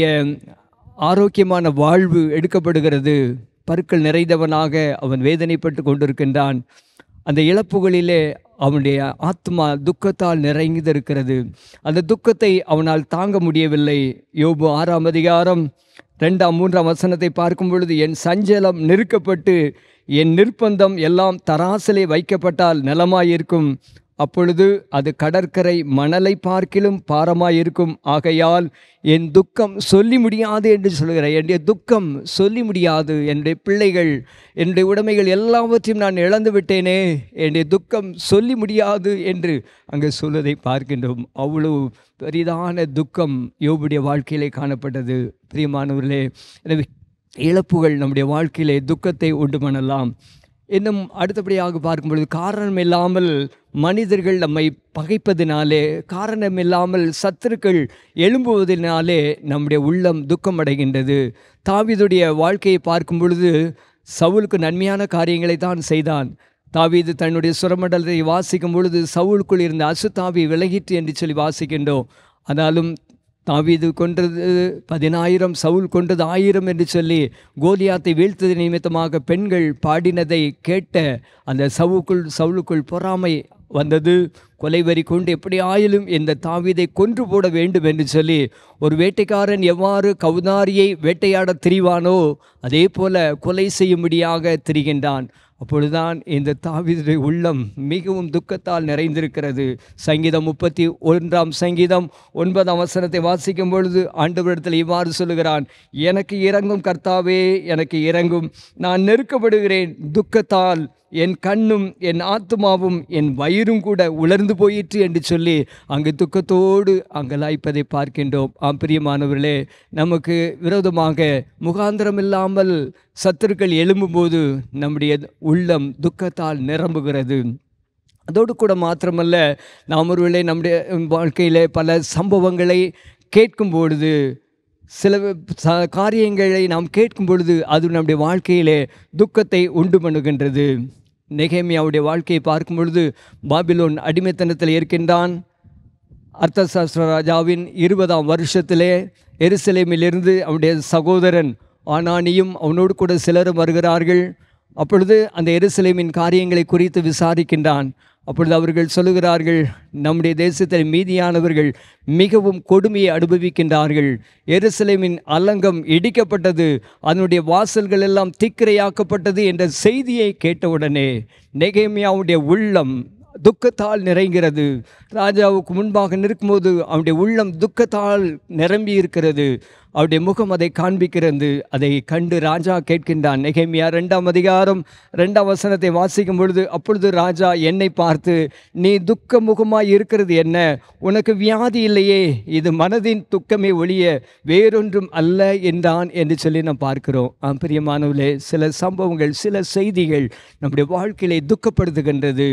ஆரோக்கியமான வாழ்வு எடுக்கப்படுகிறது. பருக்கள் நிறைந்தவனாக அவன் வேதனைப்பட்டு கொண்டிருக்கின்றான். அந்த இழப்புகளிலே அவனுடைய ஆத்மா துக்கத்தால் நிறைந்திருக்கிறது. அந்த துக்கத்தை அவனால் தாங்க முடியவில்லை. யோபு ஆறாம் அதிகாரம் ரெண்டாம் மூன்றாம் வசனத்தை பார்க்கும் பொழுது, என் சஞ்சலம் நிறுக்கப்பட்டு என் நிர்பந்தம் எல்லாம் தராசிலே வைக்கப்பட்டால் நலமாயிருக்கும், அப்பொழுது அது கடற்கரை மணலை பார்க்கிலும் பாரமாயிருக்கும். ஆகையால் என் துக்கம் சொல்லி முடியாது என்று சொல்கிறார். என்னுடைய துக்கம் சொல்லி முடியாது. என்னுடைய பிள்ளைகள், என்னுடைய உடைமைகள் எல்லாவற்றையும் நான் இழந்து விட்டேனே, என்னுடைய துக்கம் சொல்லி முடியாது என்று அங்கே சொல்வதை பார்க்கின்றோம். அவ்வளவு பெரிதான துக்கம் யோபுடைய வாழ்க்கையிலே காணப்பட்டது. பிரியமானவர்களே, எனவே இழப்புகள் நம்முடைய வாழ்க்கையிலே துக்கத்தை உண்டு பண்ணலாம். இன்னும் அடுத்தபடியாக பார்க்கும் பொழுது, காரணம் இல்லாமல் மனிதர்கள் நம்மை பகைப்பதினாலே, காரணமில்லாமல் சத்துருக்கள் எழும்புவதனாலே நம்முடைய உள்ளம் துக்கம் அடைகின்றது. தாவீதுடைய வாழ்க்கையை பார்க்கும் பொழுது சவுலுக்கு நன்மையான காரியங்களை தான் செய்தான். தாவீது தன்னுடைய சுரமண்டலத்தை வாசிக்கும் பொழுது சவுலுக்குள் இருந்த அசுத்தாவி விலகிற்று என்று சொல்லி வாசிக்கின்றோம். ஆனாலும் தாவீது கொன்றது பதினாயிரம், சவுல் கொன்றது ஆயிரம் என்று சொல்லி கோலியாத்தை வீழ்த்தது நிமித்தமாக பெண்கள் பாடினதை கேட்ட அந்த சவுக்குள் சவுலுக்குள் பொறாமை வந்தது. கொலைவரி கொண்டு எப்படி ஆயிலும் இந்த தாவீதை கொன்று போட வேண்டும் என்று சொல்லி, ஒரு வேட்டைக்காரன் எவ்வாறு கவுதாரியை வேட்டையாட திரிவானோ அதே போல கொலை செய்யும்படியாக திரிகின்றான். அப்பொழுதுதான் இந்த தாவீதுடைய உள்ளம் மிகவும் துக்கத்தால் நிறைந்திருக்கிறது. சங்கீதம் முப்பத்தி ஒன்றாம் சங்கீதம் ஒன்பதாம் வசனத்தை வாசிக்கும் பொழுது ஆண்டவரிடத்தில் இவ்வாறு சொல்லுகிறான், எனக்கு இறங்கும் கர்த்தாவே, எனக்கு இறங்கும், நான் நெருக்கப்படுகிறேன், துக்கத்தால் என் கண்ணும் என் ஆத்துமாவும் என் வயிறும் கூட உலர்ந்து போயிற்று என்று சொல்லி அங்கு துக்கத்தோடு அங்கலாய்ப்பதை பார்க்கின்றோம். ஆம் பிரியமானவர்களே, நமக்கு விரோதமாக முகாந்திரம் இல்லாமல் சத்துருக்கள் எழும்பும்போது நம்முடைய உள்ளம் துக்கத்தால் நிரம்புகிறது. அதோடு கூட மாத்திரமல்ல, நாம் ஒருவேளை நம்முடைய வாழ்க்கையில் பல சம்பவங்களை கேட்கும் பொழுது, சில ச காரியங்களை நாம் கேட்கும் பொழுது அது நம்முடைய வாழ்க்கையிலே துக்கத்தை உண்டு பண்ணுகின்றது. நெகேமியாவுடைய வாழ்க்கையை பார்க்கும் பொழுது பாபிலோன் அடிமைத்தனத்தில் இருக்கின்றான். அர்த்தசாஸ்திர ராஜாவின் இருபதாம் வருஷத்திலே எருசலேமிலிருந்து அவனுடைய சகோதரன் ஆனானியும் அவனோடு கூட சிலரும் வருகிறார்கள். அப்பொழுது அந்த எருசலேமின் காரியங்களை குறித்து விசாரிக்கின்றான். அப்பொழுது அவர்கள் சொல்லுகிறார்கள், நம்முடைய தேசத்தில் மீதியானவர்கள் மிகவும் கொடுமையை அனுபவிக்கின்றார்கள். எருசலேமின் அலங்கம் இடிக்கப்பட்டது, அதனுடைய வாசல்கள் எல்லாம் தீக்கிரையாக்கப்பட்டது என்ற செய்தியை கேட்டவுடனே நெகேமியாவுடைய உள்ளம் துக்கத்தால் நிறைகிறது. ராஜாவுக்கு முன்பாக நிற்கும்போது அவனுடைய உள்ளம் துக்கத்தால் நிரம்பி இருக்கிறது. அவருடைய முகம் அதை காண்பிக்கிறது. அதை கண்டு ராஜா கேட்கின்றான். நெகேமியா ரெண்டாம் அதிகாரம் ரெண்டாம் வசனத்தை வாசிக்கும் பொழுது, அப்பொழுது ராஜா என்னை பார்த்து, நீ துக்க முகமாய் இருக்கிறது என்ன? உனக்கு வியாதி இல்லையே, இது மனதின் துக்கமே ஒழிய வேறொன்றும் அல்ல என்றான் என்று சொல்லி நாம் பார்க்கிறோம். ஆம் பிரியமானவர்களே, சில சம்பவங்கள், சில செய்திகள் நம்முடைய வாழ்க்கையிலே துக்கப்படுத்துகின்றது.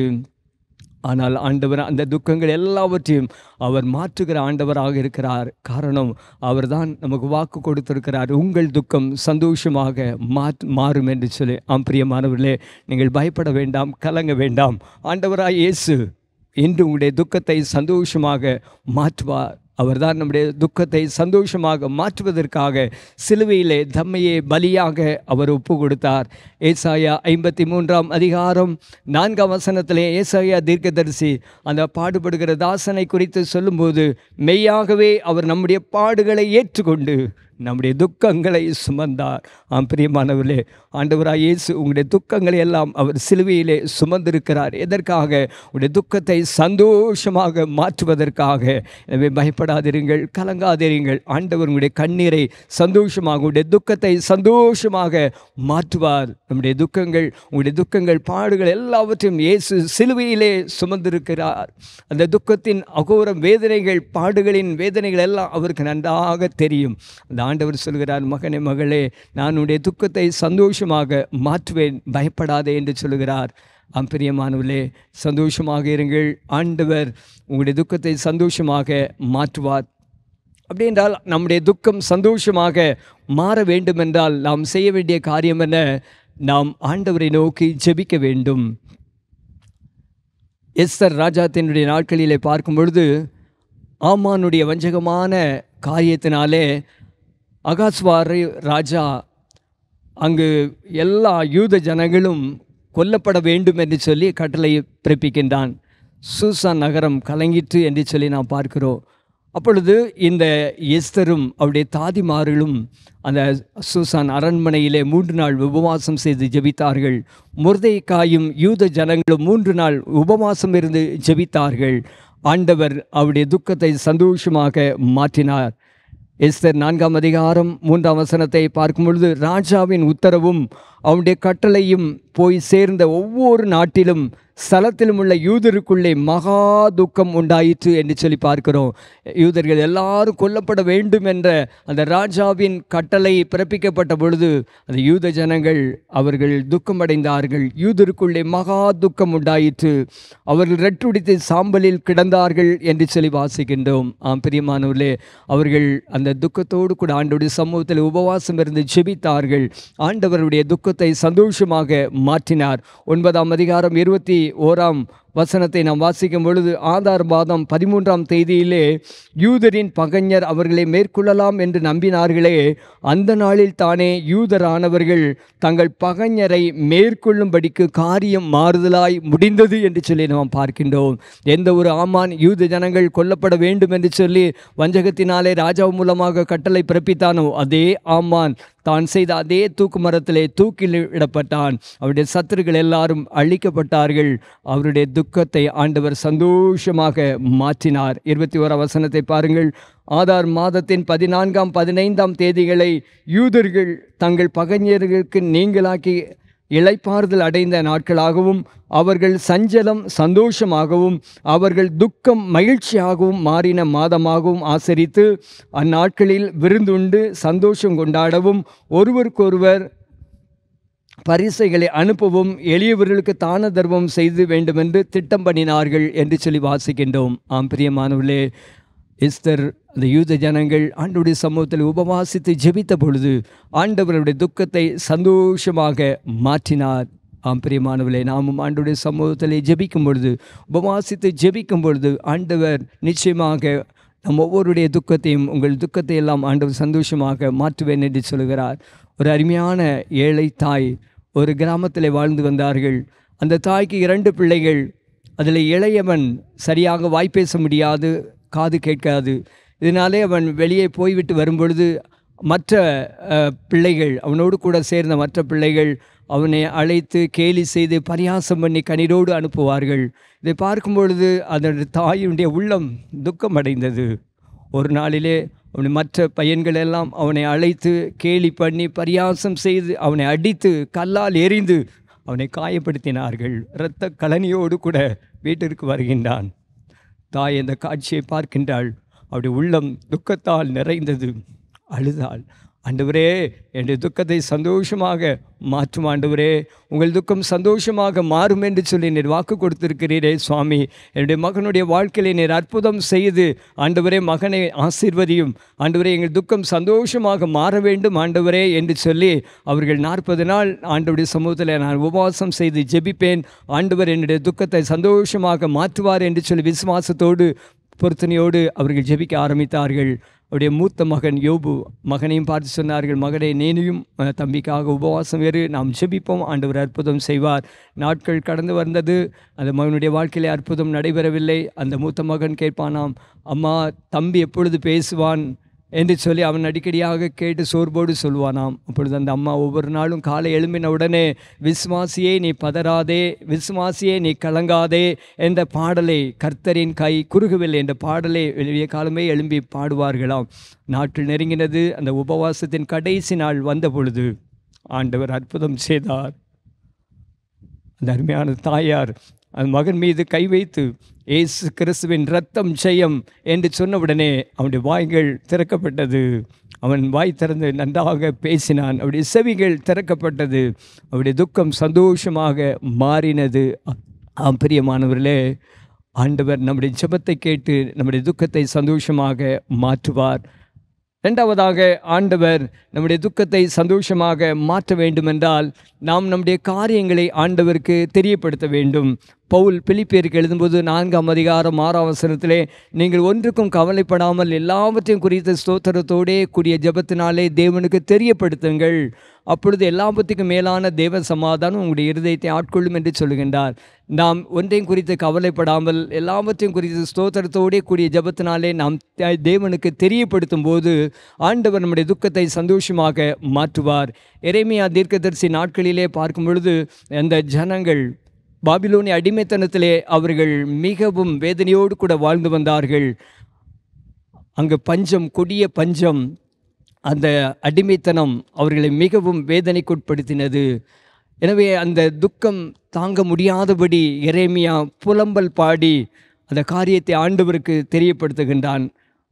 ஆனால் ஆண்டவர் அந்த துக்கங்கள் எல்லாவற்றையும் அவர் மாற்றுகிற ஆண்டவராக இருக்கிறார். காரணம், அவர் தான் நமக்கு வாக்கு கொடுத்திருக்கிறார், உங்கள் துக்கம் சந்தோஷமாக மாற் மாறும் என்று சொல்லி. ஆம் பிரியமானவர்களே, நீங்கள் பயப்பட வேண்டாம், கலங்க வேண்டாம். ஆண்டவராய் இயேசு இன்று உங்களுடைய துக்கத்தை சந்தோஷமாக மாற்றுவார். அவர்தான் நம்முடைய துக்கத்தை சந்தோஷமாக மாற்றுவதற்காக சிலுவையிலே தம்மையே பலியாக அவர் ஒப்பு கொடுத்தார். ஏசாயா ஐம்பத்தி மூன்றாம் அதிகாரம் நான்காம் வசனத்திலே ஏசாயா தீர்க்கதரிசி அந்த பாடுபடுகிற தாசனை குறித்து சொல்லும்போது, மெய்யாகவே அவர் நம்முடைய பாடுகளை ஏற்றுக்கொண்டு நம்முடைய துக்கங்களை சுமந்தார். ஆம் பிரியமானவர்களே, ஆண்டவராய் இயேசு உங்களுடைய துக்கங்களை எல்லாம் அவர் சிலுவையிலே சுமந்திருக்கிறார். எதற்காக? உங்களுடைய துக்கத்தை சந்தோஷமாக மாற்றுவதற்காக. எனவே பயப்பட பயப்படாதிருங்கள், கலங்காதிருங்கள். ஆண்டவர் உங்களுடைய கண்ணீரை சந்தோஷமாக, உங்களுடைய துக்கத்தை சந்தோஷமாக மாற்றுவார். நம்முடைய துக்கங்கள், உங்களுடைய துக்கங்கள், பாடுகள் எல்லாவற்றையும் இயேசு சிலுவையிலே சுமந்திருக்கிறார். அந்த துக்கத்தின் அகோரம் வேதனைகள், பாடுகளின் வேதனைகள் எல்லாம் அவருக்கு நன்றாக தெரியும். அந்த ஆண்டவர் சொல்கிறார், மகனே மகளே, நான் உன்னுடைய துக்கத்தை சந்தோஷமாக மாற்றுவேன், பயப்படாதே என்று சொல்கிறார். ஆம் பிரியமானவர்களே, சந்தோஷமாக இருங்கள். ஆண்டவர் உங்களுடைய துக்கத்தை சந்தோஷமாக மாற்றுவார். அப்படி என்றால் நம்முடைய துக்கம் சந்தோஷமாக மாற வேண்டும் என்றால் நாம் செய்ய வேண்டிய காரியம் என்ன? நாம் ஆண்டவரை நோக்கி ஜெபிக்க வேண்டும். எஸ்தர் ராஜாத்தினுடைய நாட்களிலே பார்க்கும் பொழுது, ஆமானுடைய வஞ்சகமான காரியத்தினாலே அகாஸ்வாரி ராஜா அங்கு எல்லா யூத ஜனங்களும் கொல்லப்பட வேண்டும் என்று சொல்லி கட்டளை பிறப்பிக்கின்றான். சூசான் நகரம் கலங்கிற்று என்று சொல்லி நாம் பார்க்கிறோம். அப்பொழுது இந்த எஸ்தரும் அவருடைய தாதிமார்களும் அந்த சூசான் அரண்மனையிலே மூன்று நாள் உபவாசம் செய்து ஜெபித்தார்கள். மொர்தெகாயும் யூத ஜனங்களும் மூன்று நாள் உபவாசம் இருந்து ஜெபித்தார்கள். ஆண்டவர் அவருடைய துக்கத்தை சந்தோஷமாக மாற்றினார். எஸ்தர் நான்காம் அதிகாரம் மூன்றாம் வசனத்தை பார்க்கும் பொழுது, ராஜாவின் உத்தரவும் அவனுடைய கட்டளையும் போய் சேர்ந்த ஒவ்வொரு நாட்டிலும் ஸ்தலத்திலும் உள்ள யூதருக்குள்ளே மகா துக்கம் உண்டாயிற்று என்று சொல்லி பார்க்கிறோம். யூதர்கள் எல்லாரும் கொல்லப்பட வேண்டும் என்ற அந்த ராஜாவின் கட்டளை பிறப்பிக்கப்பட்ட பொழுது அந்த யூத ஜனங்கள் அவர்கள் துக்கமடைந்தார்கள். யூதருக்குள்ளே மகா துக்கம் உண்டாயிற்று. அவர்கள் ரெட்டுடித்து சாம்பலில் கிடந்தார்கள் என்று சொல்லி வாசிக்கின்றோம். ஆம் பிரியமானவர்களே, அவர்கள் அந்த துக்கத்தோடு கூட ஆண்டவருடைய சமூகத்தில் உபவாசம் இருந்து ஜெபித்தார்கள். ஆண்டவருடைய துக்கத்தை சந்தோஷமாக மாற்றினார். ஒன்பதாம் அதிகாரம் இருபத்தி ஓராம் வசனத்தை நாம் வாசிக்கும் பொழுது, ஆதார் மாதம் பதிமூன்றாம் தேதியிலே யூதரின் பகைஞர் அவர்களை மேற்கொள்ளலாம் என்று நம்பினார்களே, அந்த நாளில் தானே யூதரானவர்கள் தங்கள் பகைஞரை மேற்கொள்ளும்படிக்கு காரியம் மாறுதலாய் முடிந்தது என்று சொல்லி நாம் பார்க்கின்றோம். எந்த ஒரு ஆமான் யூத ஜனங்கள் கொல்லப்பட வேண்டும் என்று சொல்லி வஞ்சகத்தினாலே ராஜா மூலமாக கட்டளை பிறப்பித்தானோ, அதே ஆமான் தான் செய்த அதே தூக்கு மரத்திலே தூக்கில் இடப்பட்டான். அவருடைய சத்துருக்கள் எல்லாரும் அழிக்கப்பட்டார்கள். அவருடைய துக்கத்தை ஆண்டவர் சந்தோஷமாக மாற்றினார். இருபத்தி ஓராம் வசனத்தை பாருங்கள். ஆதார் மாதத்தின் பதினான்காம் பதினைந்தாம் தேதிகளை யூதர்கள் தங்கள் பகைஞர்களுக்கு நீங்களாக்கி இளைப்பாறுதல் அடைந்த நாட்களாகவும், அவர்கள் சஞ்சலம் சந்தோஷமாகவும், அவர்கள் துக்கம் மகிழ்ச்சியாகவும் மாறின மாதமாகவும் ஆசரித்து அந்நாட்களில் விருந்துண்டு சந்தோஷம் கொண்டாடவும், ஒருவருக்கொருவர் பரிசைகளை அனுப்பவும், எளியவர்களுக்கு தான தர்மம் செய்து வேண்டுமென்று திட்டம் பண்ணினார்கள் என்று சொல்லி வாசிக்கின்றோம். ஆம் பிரியமானவர்களே, எஸ்தர் அந்த யூத ஜனங்கள் ஆண்டவருடைய சமூகத்தில் உபவாசித்து ஜெபித்த பொழுது ஆண்டவருடைய துக்கத்தை சந்தோஷமாக மாற்றினார். ஆம் பிரியமானவர்களே, நாமும் ஆண்டவருடைய சமூகத்தில் ஜெபிக்கும் பொழுது, உபவாசித்து ஜெபிக்கும் பொழுது ஆண்டவர் நிச்சயமாக நம் ஒவ்வொருடைய துக்கத்தையும், உங்கள் துக்கத்தை எல்லாம் ஆண்டவர் சந்தோஷமாக மாற்றுவேன் என்று சொல்கிறார். ஒரு அருமையான ஏழை தாய் ஒரு கிராமத்தில் வாழ்ந்து வந்தார்கள். அந்த தாய்க்கு இரண்டு பிள்ளைகள். அதில் இளையவன் சரியாக வாய்ப்பேச முடியாது, காது கேட்காது. இதனாலே அவன் வெளியே போய்விட்டு வரும்பொழுது மற்ற பிள்ளைகள், அவனோடு கூட சேர்ந்த மற்ற பிள்ளைகள் அவனை அழைத்து கேலி செய்து பரியாசம் பண்ணி கண்ணீரோடு அனுப்புவார்கள். இதை பார்க்கும் பொழுது அதனுடைய தாயுடைய உள்ளம் துக்கம் அடைந்தது. ஒரு நாளிலே அவனை மற்ற பையன்கள் எல்லாம் அவனை அழைத்து கேலி பண்ணி பரியாசம் செய்து அவனை அடித்து கல்லால் எறிந்து அவனை காயப்படுத்தினார்கள். இரத்த கலனியோடு கூட வீட்டிற்கு வருகின்றான். தாய் அந்த காட்சியை பார்க்கின்றாள். அவருடைய உள்ளம் துக்கத்தால் நிறைந்தது. அழுதாள். ஆண்டவரே, என்னுடைய துக்கத்தை சந்தோஷமாக மாற்றும் ஆண்டவரே, உங்கள் துக்கம் சந்தோஷமாக மாறும் என்று சொல்லி நீர் வாக்கு கொடுத்திருக்கிறீரே சுவாமி. என்னுடைய மகனுடைய வாழ்க்கையிலே நீர் அற்புதம் செய்து ஆண்டவரே மகனை ஆசீர்வதியும். ஆண்டவரே, எங்கள் துக்கம் சந்தோஷமாக மாற வேண்டும் ஆண்டவரே என்று சொல்லி அவர்கள் நாற்பது நாள் ஆண்டவருடைய சமூகத்தில் நான் உபவாசம் செய்து ஜெபிப்பேன், ஆண்டவர் என்னுடைய துக்கத்தை சந்தோஷமாக மாற்றுவார் என்று சொல்லி விசுவாசத்தோடு பொருத்தனையோடு அவர்கள் ஜெபிக்க ஆரம்பித்தார்கள். அவருடைய மூத்த மகன் யோபு மகனையும் பார்த்து சொன்னார்கள், மகனே, நீனையும் தம்பிக்காக உபவாசம் வேறு, நாம் ஜெபிப்போம், ஆண்டவர் அற்புதம் செய்வார். நாட்கள் கடந்து வந்தது. அந்த மகனுடைய வாழ்க்கையிலே அற்புதம் நடைபெறவில்லை. அந்த மூத்த மகன் கேட்பானாம், அம்மா, தம்பி எப்பொழுது பேசுவான் என்று சொல்லி அவன் அடிக்கடியாக கேட்டு சோர்வோடு சொல்வானாம். அப்பொழுது அந்த அம்மா ஒவ்வொரு நாளும் காலை எழும்பின உடனே விசுவாசியே நீ பதறாதே, விசுவாசியே நீ கலங்காதே என்ற பாடலை, கர்த்தரின் கை குறுகவில்லை என்ற பாடலை வெளிய காலமே எழும்பி பாடுவார்களாம். நாட்கள் நெருங்கினது. அந்த உபவாசத்தின் கடைசி நாள் வந்த பொழுது ஆண்டவர் அற்புதம் செய்தார். அந்த அருமையான தாயார் அந்த மகன் மீது கை வைத்து இயேசு கிறிஸ்துவின் இரத்தம் ஜெயம் என்று சொன்னவுடனே அவனுடைய வாய்கள் திறக்கப்பட்டது. அவன் வாய் திறந்து நன்றாக பேசினான். அவருடைய செவிகள் திறக்கப்பட்டது. அவருடைய துக்கம் சந்தோஷமாக மாறினது. ஆம் பிரியமானவர்களே, ஆண்டவர் நம்முடைய ஜெபத்தை கேட்டு நம்முடைய துக்கத்தை சந்தோஷமாக மாற்றுவார். ரெண்டாவதாக, ஆண்டவர் நம்முடைய துக்கத்தை சந்தோஷமாக மாற்ற வேண்டுமென்றால் நாம் நம்முடைய காரியங்களை ஆண்டவருக்கு தெரியப்படுத்த வேண்டும். பவுல் பிலிப்பியருக்கு எழுதும்போது நான்காம் அதிகாரம் ஆறாம் வசனத்திலே, நீங்கள் ஒன்றுக்கும் கவலைப்படாமல் எல்லாவற்றையும் குறித்த ஸ்தோத்திரத்தோடே கூடிய ஜெபத்தினாலே தேவனுக்கு தெரியப்படுத்துங்கள், அப்பொழுது எல்லாவற்றுக்கும் மேலான தேவ சமாதானம் உங்களுடைய இருதயத்தை ஆட்கொள்ளும் என்று சொல்லுகின்றார். நாம் ஒன்றையும் குறித்து கவலைப்படாமல் எல்லாவற்றையும் குறித்து ஸ்தோத்திரத்தோடே கூடிய ஜெபத்தினாலே நாம் தேவனுக்கு தெரியப்படுத்தும் போது ஆண்டவர் நம்முடைய துக்கத்தை சந்தோஷமாக மாற்றுவார். எரேமியா தீர்க்கதரிசி நாட்களிலே பார்க்கும் பொழுது அந்த ஜனங்கள் பாபிலோனிய அடிமைத்தனத்திலே அவர்கள் மிகவும் வேதனையோடு கூட வாழ்ந்து வந்தார்கள். அங்கு பஞ்சம், கொடிய பஞ்சம், அந்த அடிமைத்தனம் அவர்களை மிகவும் வேதனைக்குட்படுத்தினது. எனவே அந்த துக்கம் தாங்க முடியாதபடி எரேமியா புலம்பல் பாடி அந்த காரியத்தை ஆண்டவருக்கு தெரியப்படுத்துகின்றான்.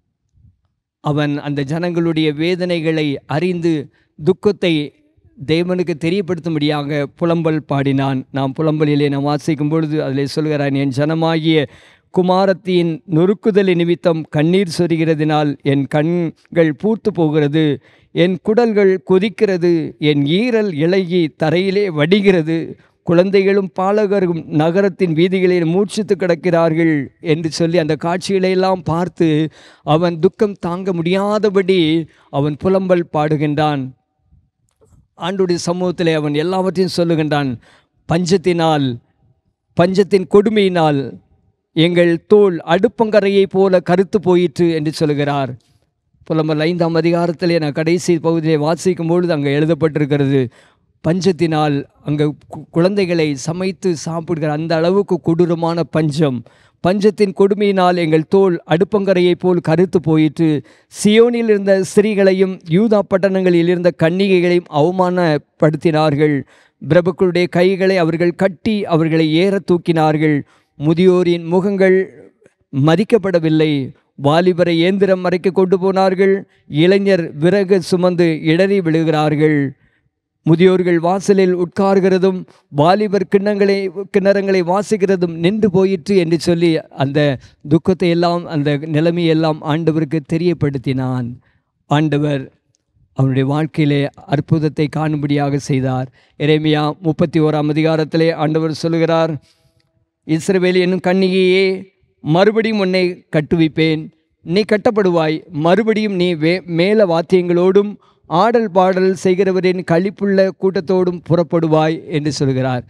அவன் அந்த ஜனங்களுடைய வேதனைகளை அறிந்து துக்கத்தை தேவனுக்கு தெரியப்படுத்தும்படியாக புலம்பல் பாடினான். நாம் புலம்பலிலே நாம் வாசிக்கும் பொழுது அதில் சொல்கிறான், என் ஜனமாகிய குமாரத்தின் நொறுக்குதல் நிமித்தம் கண்ணீர் சொரிகிறதினால் என் கண்கள் பூத்து போகிறது, என் குடல்கள் கொதிக்கிறது, என் ஈரல் இளகி தரையிலே வடிகிறது, குழந்தைகளும் பாலகரும் நகரத்தின் வீதிகளில் மூர்ச்சித்து கிடக்கிறார்கள் என்று சொல்லி அந்த காட்சிகளையெல்லாம் பார்த்து அவன் துக்கம் தாங்க முடியாதபடி அவன் புலம்பல் பாடுகின்றான். ஆண்டுடைய சமூகத்திலே அவன் எல்லாவற்றையும் சொல்லுகின்றான். பஞ்சத்தினால், பஞ்சத்தின் கொடுமையினால் எங்கள் தோல் அடுப்பங்கரையை போல கருத்து போயிற்று என்று சொல்கிறார். புலம்பல் ஐந்தாம் அதிகாரத்திலே நான் கடைசி பகுதியை வாசிக்கும் பொழுது அங்கே எழுதப்பட்டிருக்கிறது, பஞ்சத்தினால் அங்கே குழந்தைகளை சமைத்து சாப்பிடுகிற அந்த அளவுக்கு கொடூரமான பஞ்சம், பஞ்சத்தின் கொடுமையினால் எங்கள் தோல் அடுப்பங்கரையை போல் கருத்து போயிற்று. சியோனில் இருந்த ஸ்திரீகளையும் யூதா பட்டணங்களில் இருந்த கன்னிகைகளையும் அவமானப்படுத்தினார்கள். பிரபுக்களுடைய கைகளை அவர்கள் கட்டி அவர்களை ஏற தூக்கினார்கள். முதியோரின் முகங்கள் மதிக்கப்படவில்லை. வாலிபரை இயந்திரம் மறைக்க கொண்டு போனார்கள். இளைஞர் விறகு சுமந்து இடறி விழுகிறார்கள். முதியோர்கள் வாசலில் உட்கார்கிறதும் வாலிபர் கிண்ணங்களை கிண்ணறங்களை வாசிக்கிறதும் நின்று போயிற்று என்று சொல்லி அந்த துக்கத்தை எல்லாம், அந்த நிலைமையெல்லாம் ஆண்டவருக்கு தெரியப்படுத்தினான். ஆண்டவர் அவனுடைய வாழ்க்கையிலே அற்புதத்தை காணும்படியாக செய்தார். எரேமியா முப்பத்தி ஓராம் அதிகாரத்திலே ஆண்டவர் சொல்கிறார், இஸ்ரவேல் என்னும் கன்னிகையே, மறுபடியும் உன்னை கட்டுவிப்பேன், நீ கட்டப்படுவாய், மறுபடியும் நீ வே மேல வாத்தியங்களோடும் ஆடல் பாடல் செய்கிறவரின் களிப்புள்ள கூட்டத்தோடும் புறப்படுவாய் என்று சொல்கிறார்.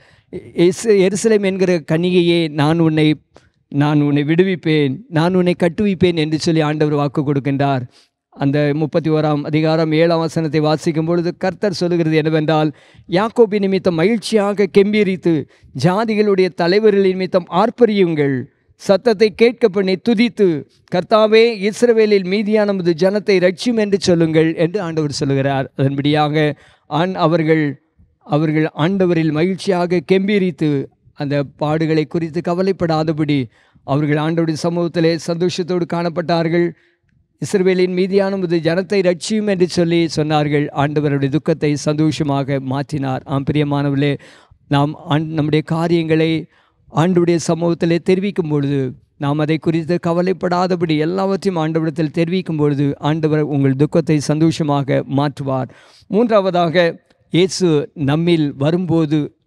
எருசலேம் என்கிற கன்னிகையே, நான் உன்னை நான் உன்னை விடுவிப்பேன், நான் உன்னை கட்டுவிப்பேன் என்று சொல்லி ஆண்டவர் வாக்கு கொடுக்கின்றார். அந்த முப்பத்தி ஓராம் அதிகாரம் ஏழாம் வசனத்தை வாசிக்கும் பொழுது கர்த்தர் சொல்லுகிறது என்னவென்றால், யாக்கோபி நிமித்தம் மகிழ்ச்சியாக கெம்பீரித்து ஜாதிகளுடைய தலைவர்களின் நிமித்தம் ஆர்ப்பரியுங்கள், சத்தத்தை கேட்க பண்ணி துதித்து கர்த்தாவே இஸ்ரவேலில் மீதியான நமது ஜனத்தை ரட்சியும் என்று சொல்லுங்கள் என்று ஆண்டவர் சொல்லுகிறார். அதன்படியாக ஆண் அவர்கள் அவர்கள் ஆண்டவரில் மகிழ்ச்சியாக கெம்பீரித்து அந்த பாடுகளை குறித்து கவலைப்படாதபடி அவர்கள் ஆண்டவருடைய சமூகத்திலே சந்தோஷத்தோடு காணப்பட்டார்கள். இஸ்ரவேலின் மீதியான நமது ஜனத்தை ரட்சியும் என்று சொல்லி சொன்னார்கள். ஆண்டவருடைய துக்கத்தை சந்தோஷமாக மாற்றினார். ஆம் பிரியமானவர்களே, நாம் ஆண் நம்முடைய காரியங்களை ஆண்டவருடைய சமூகத்திலே தெரிவிக்கும் பொழுது, நாம் அதை குறித்து கவலைப்படாதபடி எல்லாவற்றையும் ஆண்டவரிடத்தில் தெரிவிக்கும் பொழுது ஆண்டவர் உங்கள் துக்கத்தை சந்தோஷமாக மாற்றுவார். மூன்றாவதாக, இயேசு நம்மில் வரும்போது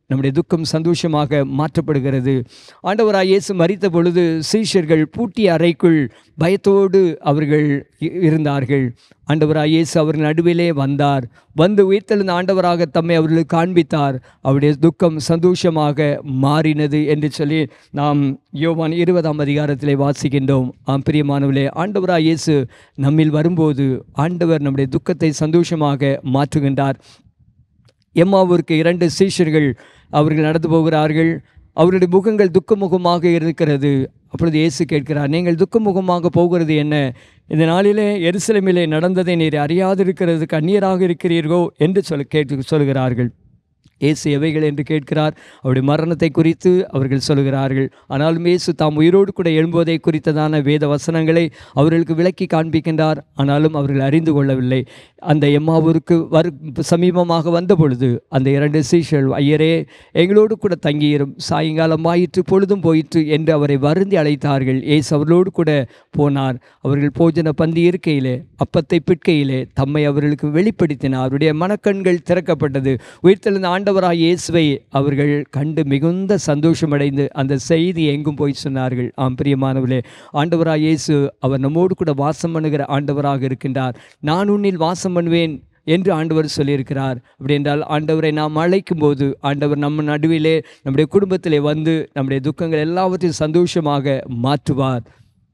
நம்முடைய துக்கம் சந்தோஷமாக மாற்றப்படுகிறது. ஆண்டவராய் இயேசு மரித்த பொழுது சீஷர்கள் பூட்டிய அறைக்குள் பயத்தோடு அவர்கள் இருந்தார்கள். ஆண்டவராய் இயேசு அவர்கள் நடுவிலே வந்தார். வந்து உயிர்த்தெழுந்த ஆண்டவராக தம்மை அவர்களுக்கு காண்பித்தார். அவருடைய துக்கம் சந்தோஷமாக மாறினது என்று சொல்லி நாம் யோவான் இருபதாம் அதிகாரத்திலே வாசிக்கின்றோம். ஆம் பிரியமானவர்களே, ஆண்டவராய் இயேசு நம்மில் வரும்போது ஆண்டவர் நம்முடைய துக்கத்தை சந்தோஷமாக மாற்றுகின்றார். எம்மாவூருக்கு இரண்டு சீஷர்கள் அவர்கள் நடந்து போகிறார்கள். அவருடைய முகங்கள் துக்கமுகமாக இருக்கிறது. அப்பொழுது இயேசு கேட்கிறார், நீங்கள் துக்கமுகமாக போகிறது என்ன? இந்த நாளிலே எருசலேமிலே நடந்ததை நீர் அறியாதிருக்கிறதுக்கு அந்நியராக இருக்கிறீர்களோ என்று சொல் கேட்டு சொல்கிறார்கள். இயேசு எவைகள் என்று கேட்கிறார். அவருடைய மரணத்தை குறித்து அவர்கள் சொல்கிறார்கள். ஆனாலும் இயேசு தாம் உயிரோடு கூட எழும்புவதை குறித்ததான வேத வசனங்களை அவர்களுக்கு விளக்கி காண்பிக்கின்றார். ஆனாலும் அவர்கள் அறிந்து கொள்ளவில்லை. அந்த எம்மாவூருக்கு வரு சமீபமாக வந்த பொழுது அந்த இரண்டு சீஷர்கள், ஐயரே எங்களோடு கூட தங்கியிரும், சாயங்காலம் ஆயிற்று, பொழுதும் போயிற்று என்று அவரை வருந்தி அழைத்தார்கள். இயேசு அவர்களோடு கூட போனார். அவர்கள் போஜன பந்தி இருக்கையிலே அப்பத்தை பிட்கையிலே தம்மை அவர்களுக்கு வெளிப்படுத்தினார். அவருடைய மனக்கண்கள் திறக்கப்பட்டது. உயிர்த்தெழுந்த ஆண்டவராய் இயேசுவை அவர்கள் கண்டு மிகுந்த சந்தோஷமடைந்து அந்த செய்தி எங்கும் போய் சொன்னார்கள். ஆம் பிரியமானவர்களே, ஆண்டவராய் இயேசு அவர் நம்மோடு கூட வாசம் பண்ணுகிற ஆண்டவராக இருக்கின்றார். நான் உன்னில் வாசம் பண்ணுவேன் என்று ஆண்டவர் சொல்லியிருக்கிறார். அப்படி என்றால் ஆண்டவரை நாம் அழைக்கும் போது ஆண்டவர் நம்ம நடுவிலே நம்முடைய குடும்பத்திலே வந்து நம்முடைய துக்கங்கள் எல்லாவற்றையும் சந்தோஷமாக மாற்றுவார்.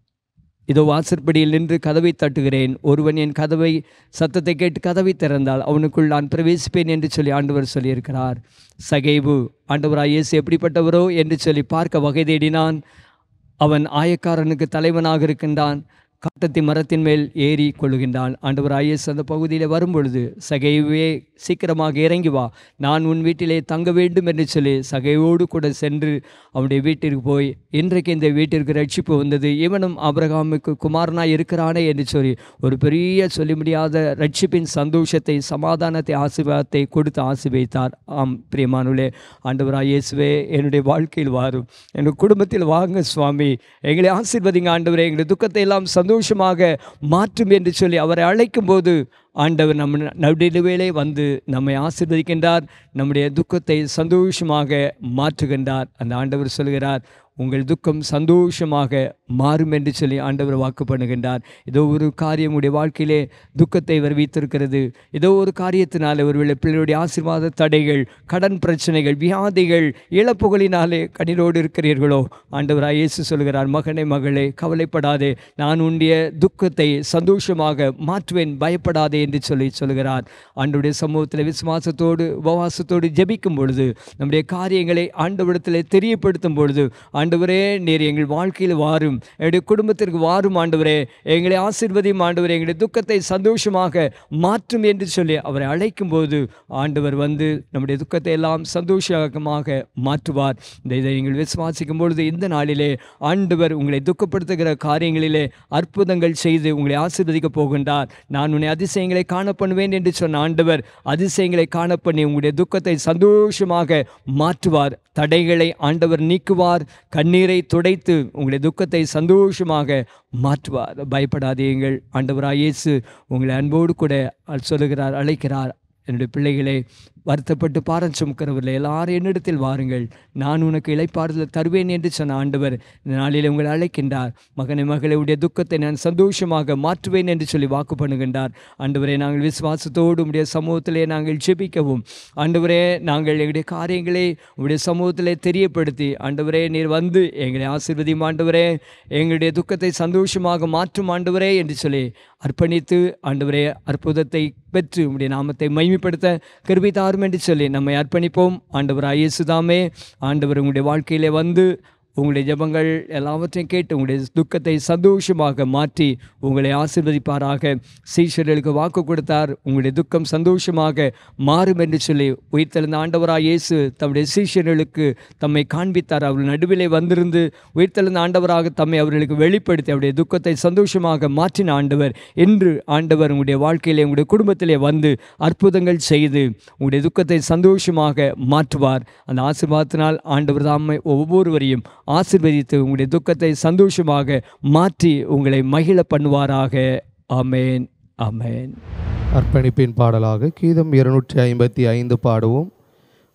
இதோ வாசற்படியில் நின்று கதவை தட்டுகிறேன், ஒருவன் என் கதவை சத்தத்தை கேட்டு கதவை திறந்தால் அவனுக்குள் நான் பிரவேசிப்பேன் என்று சொல்லி ஆண்டவர் சொல்லியிருக்கிறார். சகேவு ஆண்டவராய் இயேசு எப்படிப்பட்டவரோ என்று சொல்லி பார்க்க வகை தேடினான். அவன் ஆயக்காரனுக்கு தலைவனாக இருக்கின்றான். காட்டத்தி மரத்தின் மேல் ஏறி கொள்ளுகின்றான். ஆண்டவராய் இயேசு அந்த பகுதியில் வரும்பொழுது, சகைவே சீக்கிரமாக இறங்கி வா, நான் உன் வீட்டிலே தங்க வேண்டும் என்று சொல்லி சகைவோடு கூட சென்று அவனுடைய வீட்டிற்கு போய், இன்றைக்கு இந்த வீட்டிற்கு ரட்சிப்பு வந்தது, இவனும் ஆபிரகாமுக்கு குமாரனாய் இருக்கிறானே என்று சொல்லி ஒரு பெரிய சொல்லி முடியாத ரட்சிப்பின் சந்தோஷத்தை, சமாதானத்தை, ஆசீர்வாதத்தை கொடுத்து ஆசீர்வதித்தார். ஆம் பிரியமானவர்களே, ஆண்டவராய் இயேசுவே என்னுடைய வாழ்க்கையில் வாரும், எங்கள் குடும்பத்தில் வாங்க சுவாமி, எங்களை ஆசீர்வதிங்க ஆண்டவரே, எங்களுடைய துக்கத்தை எல்லாம் சந்தோஷமாக மாற்றும் என்று சொல்லி அவரை அழைக்கும் போது ஆண்டவர் நம்ம நடுவிலே வந்து நம்மை ஆசீர்வதிக்கின்றார். நம்முடைய துக்கத்தை சந்தோஷமாக மாற்றுகின்றார். அந்த ஆண்டவர் சொல்கிறார், உங்கள் துக்கம் சந்தோஷமாக மாறும் என்று சொல்லி ஆண்டவர் வாக்கு பண்ணுகின்றார். ஏதோ ஒரு காரியம் உடைய வாழ்க்கையிலே துக்கத்தை வருவித்திருக்கிறது. ஏதோ ஒரு காரியத்தினாலே ஒருவேளை பிள்ளைகளுடைய ஆசீர்வாத தடைகள், கடன் பிரச்சனைகள், வியாதிகள், இழப்புகளினாலே கண்ணீரோடு இருக்கிறீர்களோ, ஆண்டவராய் இயேசு சொல்கிறார், மகனே மகளே கவலைப்படாதே, நான் உன்னுடைய துக்கத்தை சந்தோஷமாக மாற்றுவேன், பயப்படாதே என்று சொல்லி சொல்கிறார். ஆண்டவருடைய சமூகத்தில் விசுவாசத்தோடு உபவாசத்தோடு ஜெபிக்கும் பொழுது, நம்முடைய காரியங்களை ஆண்டவரிடத்தில் தெரியப்படுத்தும் பொழுது, ஆண்டவரே நீர் எங்கள் வாழ்க்கையில் வாரும், என்னுடைய குடும்பத்திற்கு வாரும் ஆண்டவரே, எங்களை ஆசீர்வதியும் ஆண்டவரே, எங்களுடைய துக்கத்தை சந்தோஷமாக மாற்றும் என்று சொல்லி அவரை அழைக்கும் போது ஆண்டவர் வந்து நம்முடைய துக்கத்தை எல்லாம் சந்தோஷமாக மாற்றுவார். இந்த இதை நீங்கள் விசுவாசிக்கும் பொழுது இந்த நாளிலே ஆண்டவர் உங்களை துக்கப்படுத்துகிற காரியங்களிலே அற்புதங்கள் செய்து உங்களை ஆசீர்வதிக்க போகின்றார். நான் உன்னை அதிசயங்களை காணப்பண்ணுவேன் என்று சொன்ன ஆண்டவர் அதிசயங்களை காணப்பண்ணி உங்களுடைய துக்கத்தை சந்தோஷமாக மாற்றுவார். தடைகளை ஆண்டவர் நீக்குவார். கண்ணீரை துடைத்து உங்களுடைய துக்கத்தை சந்தோஷமாக மாற்றுவார். பயப்படாதீங்கள். ஆண்டவராய் இயேசு உங்களை அன்போடு கூட சொல்லுகிறார், அழைக்கிறார். என்னுடைய பிள்ளைகளை வருத்தப்பட்டு பாரம் சுமக்கிறவர்கள் எல்லாரும் என்னிடத்தில் வாருங்கள், நான் உனக்கு இளைப்பாறுதல் தருவேன் என்று சொன்ன ஆண்டவர் இந்த நாளில் உங்களை அழைக்கின்றார். மகனை மகளை உடைய துக்கத்தை நான் சந்தோஷமாக மாற்றுவேன் என்று சொல்லி வாக்கு பண்ணுகின்றார். ஆண்டவரே, நாங்கள் விசுவாசத்தோடு உடைய சமூகத்திலே நாங்கள் ஜெபிக்கவும், ஆண்டவரே நாங்கள் எங்களுடைய காரியங்களை உடைய சமூகத்திலே தெரியப்படுத்தி, ஆண்டவரே நீர் வந்து எங்களை ஆசீர்வதியும் ஆண்டவரே, எங்களுடைய துக்கத்தை சந்தோஷமாக மாற்றும் ஆண்டவரே என்று சொல்லி அர்ப்பணித்து, ஆண்டவரே அற்புதத்தை பெற்று உடைய நாமத்தை மகிமைப்படுத்த கிருபை தாரும் என்று சொல்லி நம்மை அர்ப்பணிப்போம். ஆண்டவராய் இயேசு தாமே ஆண்டவர் உங்களுடைய வாழ்க்கையிலே வந்து உங்களுடைய ஜெபங்கள் எல்லாவற்றையும் கேட்டு உங்களுடைய துக்கத்தை சந்தோஷமாக மாற்றி உங்களை ஆசீர்வதிப்பாராக. சீஷர்களுக்கு வாக்கு கொடுத்தார், உங்களுடைய துக்கம் சந்தோஷமாக மாறும் என்று சொல்லி. உயிர்த்தெழுந்த ஆண்டவராய் இயேசு தம்முடைய சீஷர்களுக்கு தம்மை காண்பித்தார். அவர்கள் நடுவிலே வந்திருந்து உயிர்த்தெழுந்த ஆண்டவராக தம்மை அவர்களுக்கு வெளிப்படுத்தி அவருடைய துக்கத்தை சந்தோஷமாக மாற்றின ஆண்டவர் இன்று ஆண்டவர் உங்களுடைய வாழ்க்கையிலே உங்களுடைய குடும்பத்திலே வந்து அற்புதங்கள் செய்து உங்களுடைய துக்கத்தை சந்தோஷமாக மாற்றுவார். அந்த ஆசீர்வாதத்தினால் ஆண்டவர் தாமை ஒவ்வொருவரையும் ஆசீர்வதித்து உங்களுடைய துக்கத்தை சந்தோஷமாக மாற்றி உங்களை மகிழ பண்ணுவாராக. ஆமேன், ஆமேன். அர்ப்பணிப்பின் பாடலாக கீதம் இருநூற்றி ஐம்பத்தி ஐந்து பாடுவோம்.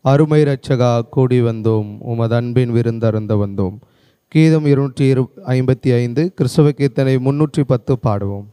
அருமை இரட்சகா, கூடி வந்தோம், உமது அன்பின் விருந்தருந்த வந்தோம். கீதம் இருநூற்றி இரு ஐம்பத்தி ஐந்து, கிறிஸ்தவ கீர்த்தனை முன்னூற்றி பத்து பாடுவோம்.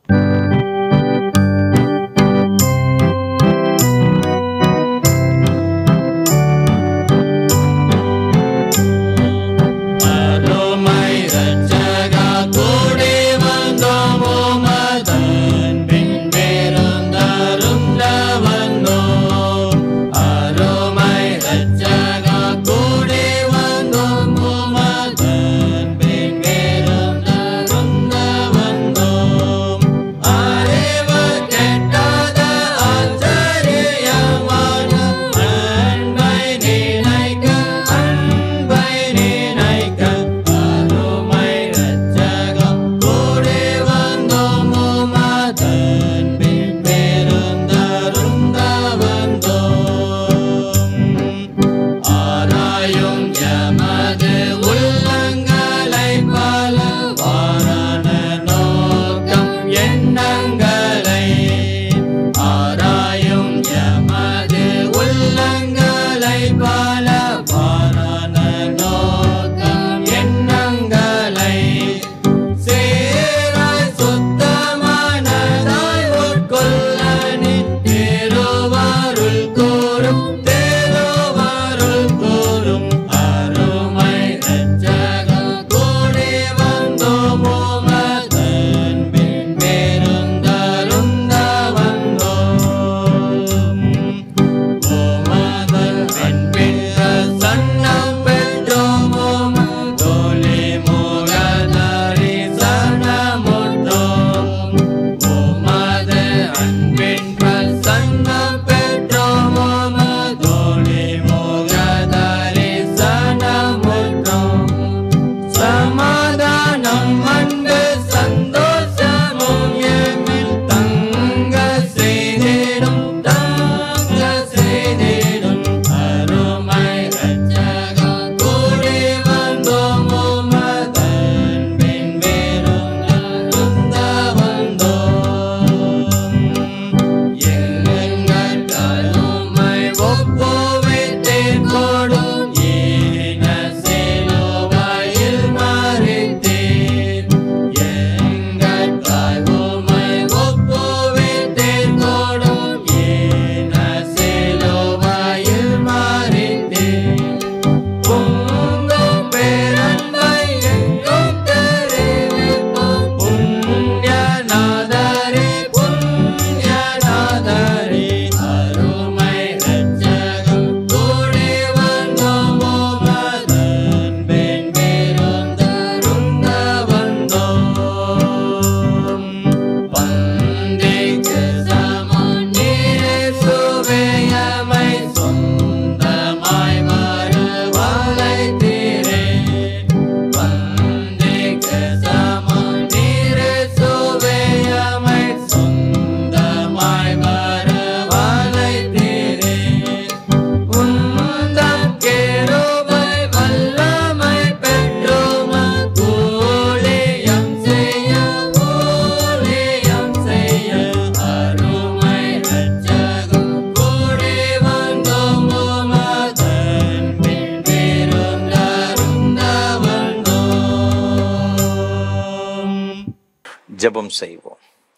ஜெபம் செய்வோம்.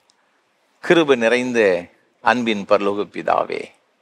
கிருபை நிறைந்த அன்பின் பரலோக பிதாவே,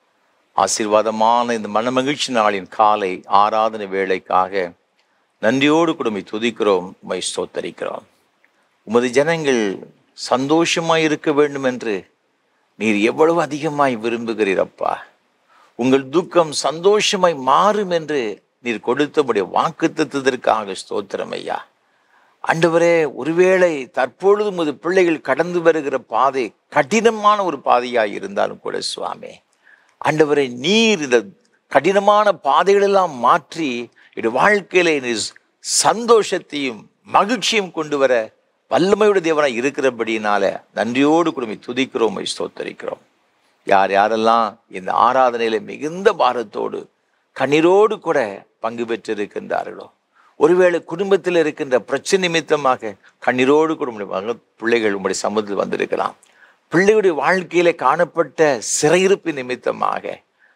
ஆசீர்வாதமான இந்த மனமகிழ்ச்சி நாளின் காலை ஆராதனை வேளைக்காக நன்றியோடு கூட உம்மை துதிக்கிறோம், உம்மை ஸ்தோத்தரிக்கிறோம். உமது ஜனங்கள் சந்தோஷமாய் இருக்க வேண்டும் என்று நீர் எவ்வளவு அதிகமாய் விரும்புகிறீரப்பா. உங்கள் துக்கம் சந்தோஷமாய் மாறும் என்று நீர் கொடுத்தபடி வாக்குத்தத்தத்திற்காக ஸ்தோத்திரம் ஐயா. ஆண்டவரே, ஒருவேளை தற்பொழுது உமது பிள்ளைகள் கடந்து வருகிற பாதை கடினமான ஒரு பாதையாய் இருந்தாலும் கூட சுவாமி, ஆண்டவரே, நீர் இந்த கடினமான பாதைகளெல்லாம் மாற்றி இது வாழ்க்கையில நீர் சந்தோஷத்தையும் மகிழ்ச்சியும் கொண்டு வர வல்லமையுடைய தேவனாய் இருக்கிறபடினால நன்றியோடு குடும்பி துதிக்கிறோம், ஸ்தோத்தரிக்கிறோம். யார் யாரெல்லாம் இந்த ஆராதனையில மிகுந்த பாரத்தோடு கண்ணீரோடு கூட பங்கு பெற்றிருக்கின்றார்களோ, ஒருவேளை குடும்பத்தில் இருக்கின்ற பிரச்சனை நிமித்தமாக கண்ணீரோடு கூட பிள்ளைகள் உங்களுடைய சமூகத்தில் வந்திருக்கலாம். பிள்ளைகளுடைய வாழ்க்கையில காணப்பட்ட சிறையிருப்பு நிமித்தமாக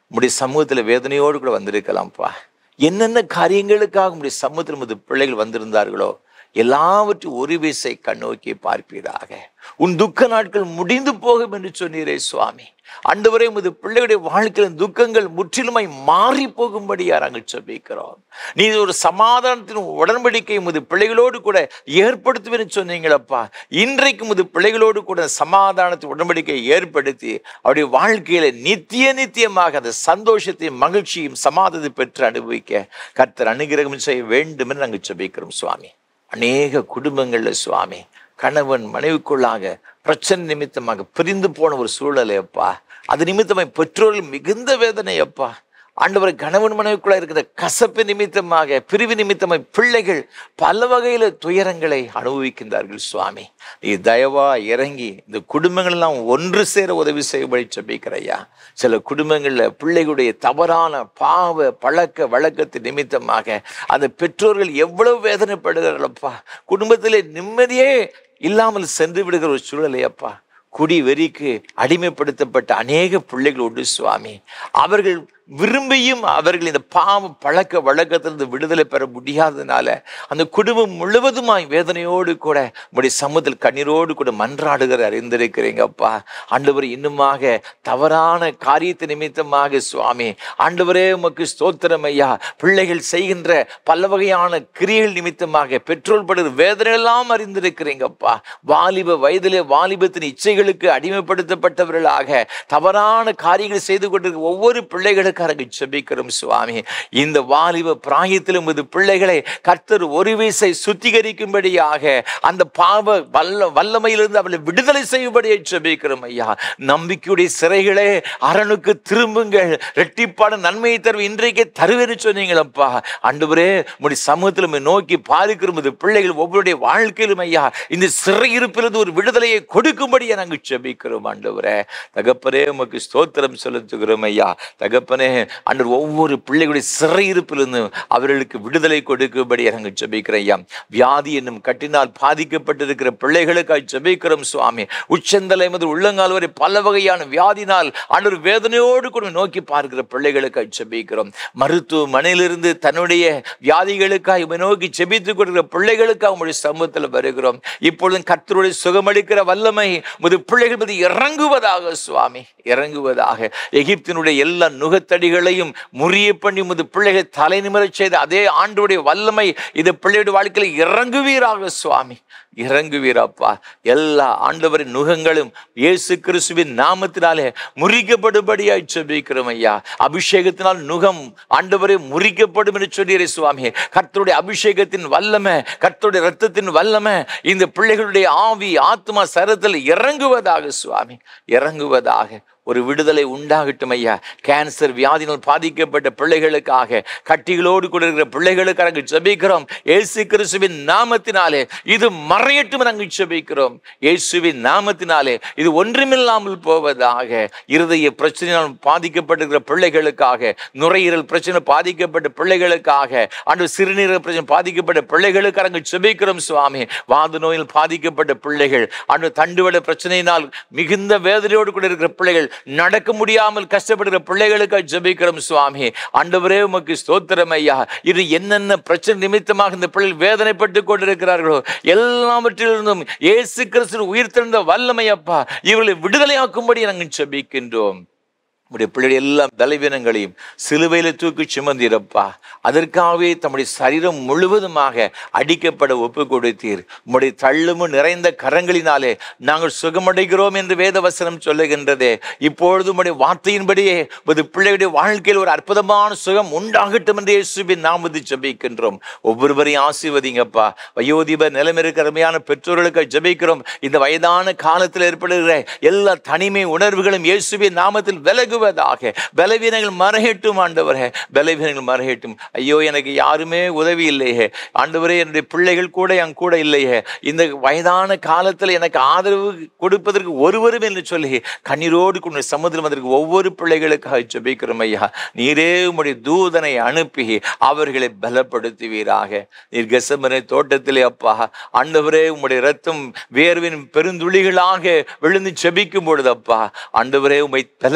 உம்முடைய சமூகத்தில் வேதனையோடு கூட வந்திருக்கலாம்ப்பா. என்னென்ன காரியங்களுக்காக உம்முடைய சமூகத்தில் உமது பிள்ளைகள் வந்திருந்தார்களோ எல்லாவற்றையும் ஒரு வீசை கண்ணோக்கி பார்ப்பீராக. உன் துக்க நாட்கள் முடிந்து போகும் என்று சொன்னீரே சுவாமி. ஆண்டவரே, உமது பிள்ளைகளுடைய வாழ்க்கையில் துக்கங்கள் முற்றிலுமாய் மாறி போகும்படியா நாங்கள் ஜெபிக்கிறோம். நீ ஒரு சமாதானத்தின் உடன்படிக்கை உமது பிள்ளைகளோடு கூட ஏற்படுத்துவேன்னு சொன்னீங்களப்பா. இன்றைக்கு உமது பிள்ளைகளோடு கூட சமாதானத்தின் உடன்படிக்கையை ஏற்படுத்தி அவருடைய வாழ்க்கையில நித்திய நித்தியமாக அந்த சந்தோஷத்தையும் மகிழ்ச்சியும் சமாதானத்தை பெற்று அனுபவிக்க கர்த்தர் அனுகிரகம் செய்ய வேண்டும் என்று நாங்கள் ஜெபிக்கிறோம் சுவாமி. அநேக குடும்பங்கள்ல சுவாமி கணவன் மனைவிக்குள்ளாக பிரச்சனை நிமித்தமாக பிரிந்து போன ஒரு சூழலை அப்பா, அது நிமித்தமாய் பெற்றோர்கள் மிகுந்த வேதனை அப்பா. ஆண்டவரை, கணவன் மனைவிக்குள்ள இருக்கிற கசப்பு நிமித்தமாக பிரிவு நிமித்தமாய் பிள்ளைகள் பல வகையில துயரங்களை அனுபவிக்கின்றார்கள் சுவாமி. நீ தயவா இறங்கி இந்த குடும்பங்கள் எல்லாம் ஒன்று சேர உதவி செய்யபடி ஜெபிக்கிறையா. சில குடும்பங்கள்ல பிள்ளைகளுடைய தவறான பாவ பழக்க வழக்கத்தின் நிமித்தமாக அந்த பெற்றோர்கள் எவ்வளவு வேதனைப்படுகிறார்களப்பா. குடும்பத்திலே நிம்மதியே இல்லாமல் சென்று விடுகிற ஒரு சூழலையப்பா. குடி வெறிக்கு அடிமைப்படுத்தப்பட்ட அநேக பிள்ளைகள் உண்டு சுவாமி. அவர்கள் விரும்பியும் அவர்கள் இந்த பாவ பழக்க வழக்கத்திலிருந்து விடுதலை பெற முடியாததுனால அந்த குடும்பம் முழுவதுமாய் வேதனையோடு கூட உங்களுடைய சமூகத்தில் கண்ணீரோடு கூட மன்றாடுகிற அறிந்திருக்கிறீங்கப்பா. ஆண்டவர், இன்னுமாக தவறான காரியத்தை நிமித்தமாக சுவாமி ஆண்டவரே உமக்கு ஸ்தோத்திரம் ஐயா. பிள்ளைகள் செய்கின்ற பல வகையான கிரியைகள் நிமித்தமாக பெற்றோர் படுகிற வேதனையெல்லாம் அறிந்திருக்கிறீங்கப்பா. வாலிப வயதிலே வாலிபத்தின் இச்சைகளுக்கு அடிமைப்படுத்தப்பட்டவர்களாக தவறான காரியங்கள் செய்து கொண்டிருக்கிற ஒவ்வொரு பிள்ளைகளுக்கு ஜெபிக்கிறோம் சுவாமி. இந்த வாலிப பிராயத்தில் உமது பிள்ளைகளை கர்த்தர் ஒரு வீசை சுத்திகரிக்கும்படியாக அந்த பாவ வல்ல வல்லமையிலிருந்து அவளை விடுதலை செய்யும்படியை ஜெபிக்கிறோம் ஐயா. நம்பிக்கையுடைய சிறைகளே அரணுக்கு திரும்புங்கள், இரட்டிப்பான நன்மையை தரும் இன்றைக்கே தருவேன்னு சொன்னீங்களப்பா. ஆண்டவரே, உம்முடைய சமூகத்தில் நோக்கி பார்க்கிற உமது பிள்ளைகள் ஒவ்வொருடைய வாழ்க்கையிலும் ஐயா இந்த சிறையிருப்பிலிருந்து ஒரு விடுதலையை கொடுக்கும்படியா நாங்கள் ஜெபிக்கிறோம். ஆண்டவரே தகப்பனே, உமக்கு ஸ்தோத்திரம் செலுத்துகிறோம் ஐயா. தகப்பனே, அன்று ஒவ்வொரு பிள்ளைகளுடைய சிறையிருப்பிலிருந்து அவர்களுக்கு விடுதலை கொடுக்கும்படி நாங்கள் ஜெபிக்கிறோம் ஐயா. வியாதி என்னும் கட்டினால் பாதிக்கப்பட்டிருக்கிற பிள்ளைகளுக்காக ஜெபிக்கிறோம் சுவாமி. உச்சந்தலை முதல் உள்ளங்கால் வரை பல வகையான வியாதினால் அன்று வேதனையோடு கூட நோக்கி பார்க்கிற பிள்ளைகளுக்காக ஜெபிக்கிறோம். மருத்துவமனையிலிருந்து தன்னுடைய வியாதிகளுக்காக நோக்கி ஜெபித்துக் கொடுக்கிற பிள்ளைகளுக்காக உங்களுடைய சமூகத்தில் வருகிறோம். இப்பொழுது கர்த்தருடைய சுகமளிக்கிற வல்லமை முது பிள்ளைகள் மீது இறங்குவதாக சுவாமி, இறங்குவதாக. எகிப்தினுடைய எல்லா நுகத்தடிகளையும் முறிய பண்ணி முது பிள்ளைகள் தலை நிமிரச் செய்த அதே ஆண்டவருடைய வல்லமை இந்த பிள்ளையுடைய வாழ்க்கையில் இறங்குவீராக சுவாமி, இறங்குவீராப்பா. எல்லா ஆண்டவரின் நுகங்களும் இயேசு கிறிஸ்துவின் நாமத்தினாலே முறிக்கப்படும்படியாய் ஜெபிக்கிறோம் ஐயா. அபிஷேகத்தினால் நுகம் ஆண்டவரே முறிக்கப்படும் என்று சொல்கிறே சுவாமி. கர்த்தருடைய அபிஷேகத்தின் வல்லமை, கர்த்தருடைய இரத்தத்தின் வல்லமை இந்த பிள்ளைகளுடைய ஆவி ஆத்மா சரத்தில் இறங்குவதாக சுவாமி, இறங்குவதாக. ஒரு விடுதலை உண்டாகட்டும் ஐயா. கேன்சர் வியாதினால் பாதிக்கப்பட்ட பிள்ளைகளுக்காக, கட்டிகளோடு கூட இருக்கிற பிள்ளைகளுக்காக ஜெபிக்கிறோம் இயேசு கிறிஸ்துவின் நாமத்தினாலே. இது மறையட்டும் நாங்கள் ஜெபிக்கிறோம் இயேசுவின் நாமத்தினாலே. இது ஒன்றுமில்லாமல் போவதாக. இருதய பிரச்சனையால் பாதிக்கப்பட்டிருக்கிற பிள்ளைகளுக்காக, நுரையீரல் பிரச்சனை பாதிக்கப்பட்ட பிள்ளைகளுக்காக, அன்று சிறுநீரக பிரச்சனை பாதிக்கப்பட்ட பிள்ளைகளுக்காக ஜெபிக்கிறோம் சுவாமி. வாத நோயில் பாதிக்கப்பட்ட பிள்ளைகள், அன்று தண்டுவட பிரச்சனையினால் மிகுந்த வேதனையோடு கூட இருக்கிற பிள்ளைகள், நடக்க முடியாமல் கஷ்டப்படுகிற பிள்ளைகளுக்கு ஜெபிக்கிறோம் சுவாமி. ஆண்டவரே உமக்கு ஸ்தோத்திரம் ஐயா. இது என்னென்ன பிரச்சனை நிமித்தமாக இந்த பிள்ளைகள் வேதனைப்பட்டு கொண்டிருக்கிறார்களோ எல்லாவற்றிலிருந்தும் இயேசு கிறிஸ்து உயிர்த்தெழுந்த வல்லமை அப்பா இவர்களை விடுதலையாக்கும்படி நாங்கள் ஜெபிக்கின்றோம். உடைய பிள்ளைகள் எல்லாம் பலவீனங்களையும் சிலுவையில தூக்கி சுமந்தீரப்பா. அதற்காகவே தம்முடைய சரீரம் முழுவதுமாக அடிக்கப்பட ஒப்பு கொடுத்தீர். உம்முடைய தள்ளுமும் நிறைந்த கரங்களினாலே நாங்கள் சுகமடைகிறோம் என்று வேத வசனம் சொல்லுகின்றதே. இப்பொழுது உம்முடைய வார்த்தையின்படியே ஒரு பிள்ளைகளுடைய வாழ்க்கையில் ஒரு அற்புதமான சுகம் உண்டாகட்டும் என்று இயேசுவின் நாமத்தில் ஜெபிக்கின்றோம். ஒவ்வொருவரையும் ஆசீர்வதிங்கப்பா. வயோதிபர் நிலைமை இருக்கிற அருமையான பெற்றோர்களுக்கு ஜெபிக்கிறோம். இந்த வயதான காலத்தில் ஏற்படுகிற எல்லா தனிமை உணர்வுகளும் இயேசுவின் நாமத்தில் விலகு தாக. பலவீனங்கள் மறையட்டும் ஆண்டவரே, பலவீனங்கள் மறையட்டும். ஐயோ, எனக்கு யாருமே உதவி இல்லையே ஆண்டவரே, என்னுடைய பிள்ளைகள் கூட என் கூட இல்லையே, இந்த வயதான காலத்தில் எனக்கு ஆதரவு கொடுப்பதற்கு ஒருவரும் என்று சொல்லி கண்ணீரோடு கொண்டு சமுதிரம் வந்திருக்கு ஒவ்வொரு பிள்ளைகளுக்காக ஜெபிக்கிறோம் ஐயா. நீரே உம்முடைய தூதனை அனுப்பி அவர்களை பலப்படுத்துவீராக. நீர் கெத்செமனே தோட்டத்திலே அப்பா ஆண்டவரே உம்முடைய இரத்தம் வேர்வின் பெருந்துளிகளாக விழுந்து ஜெபிக்கும் பொழுது அப்பா ஆண்டவரே உம்மை பலப்படுத்தும்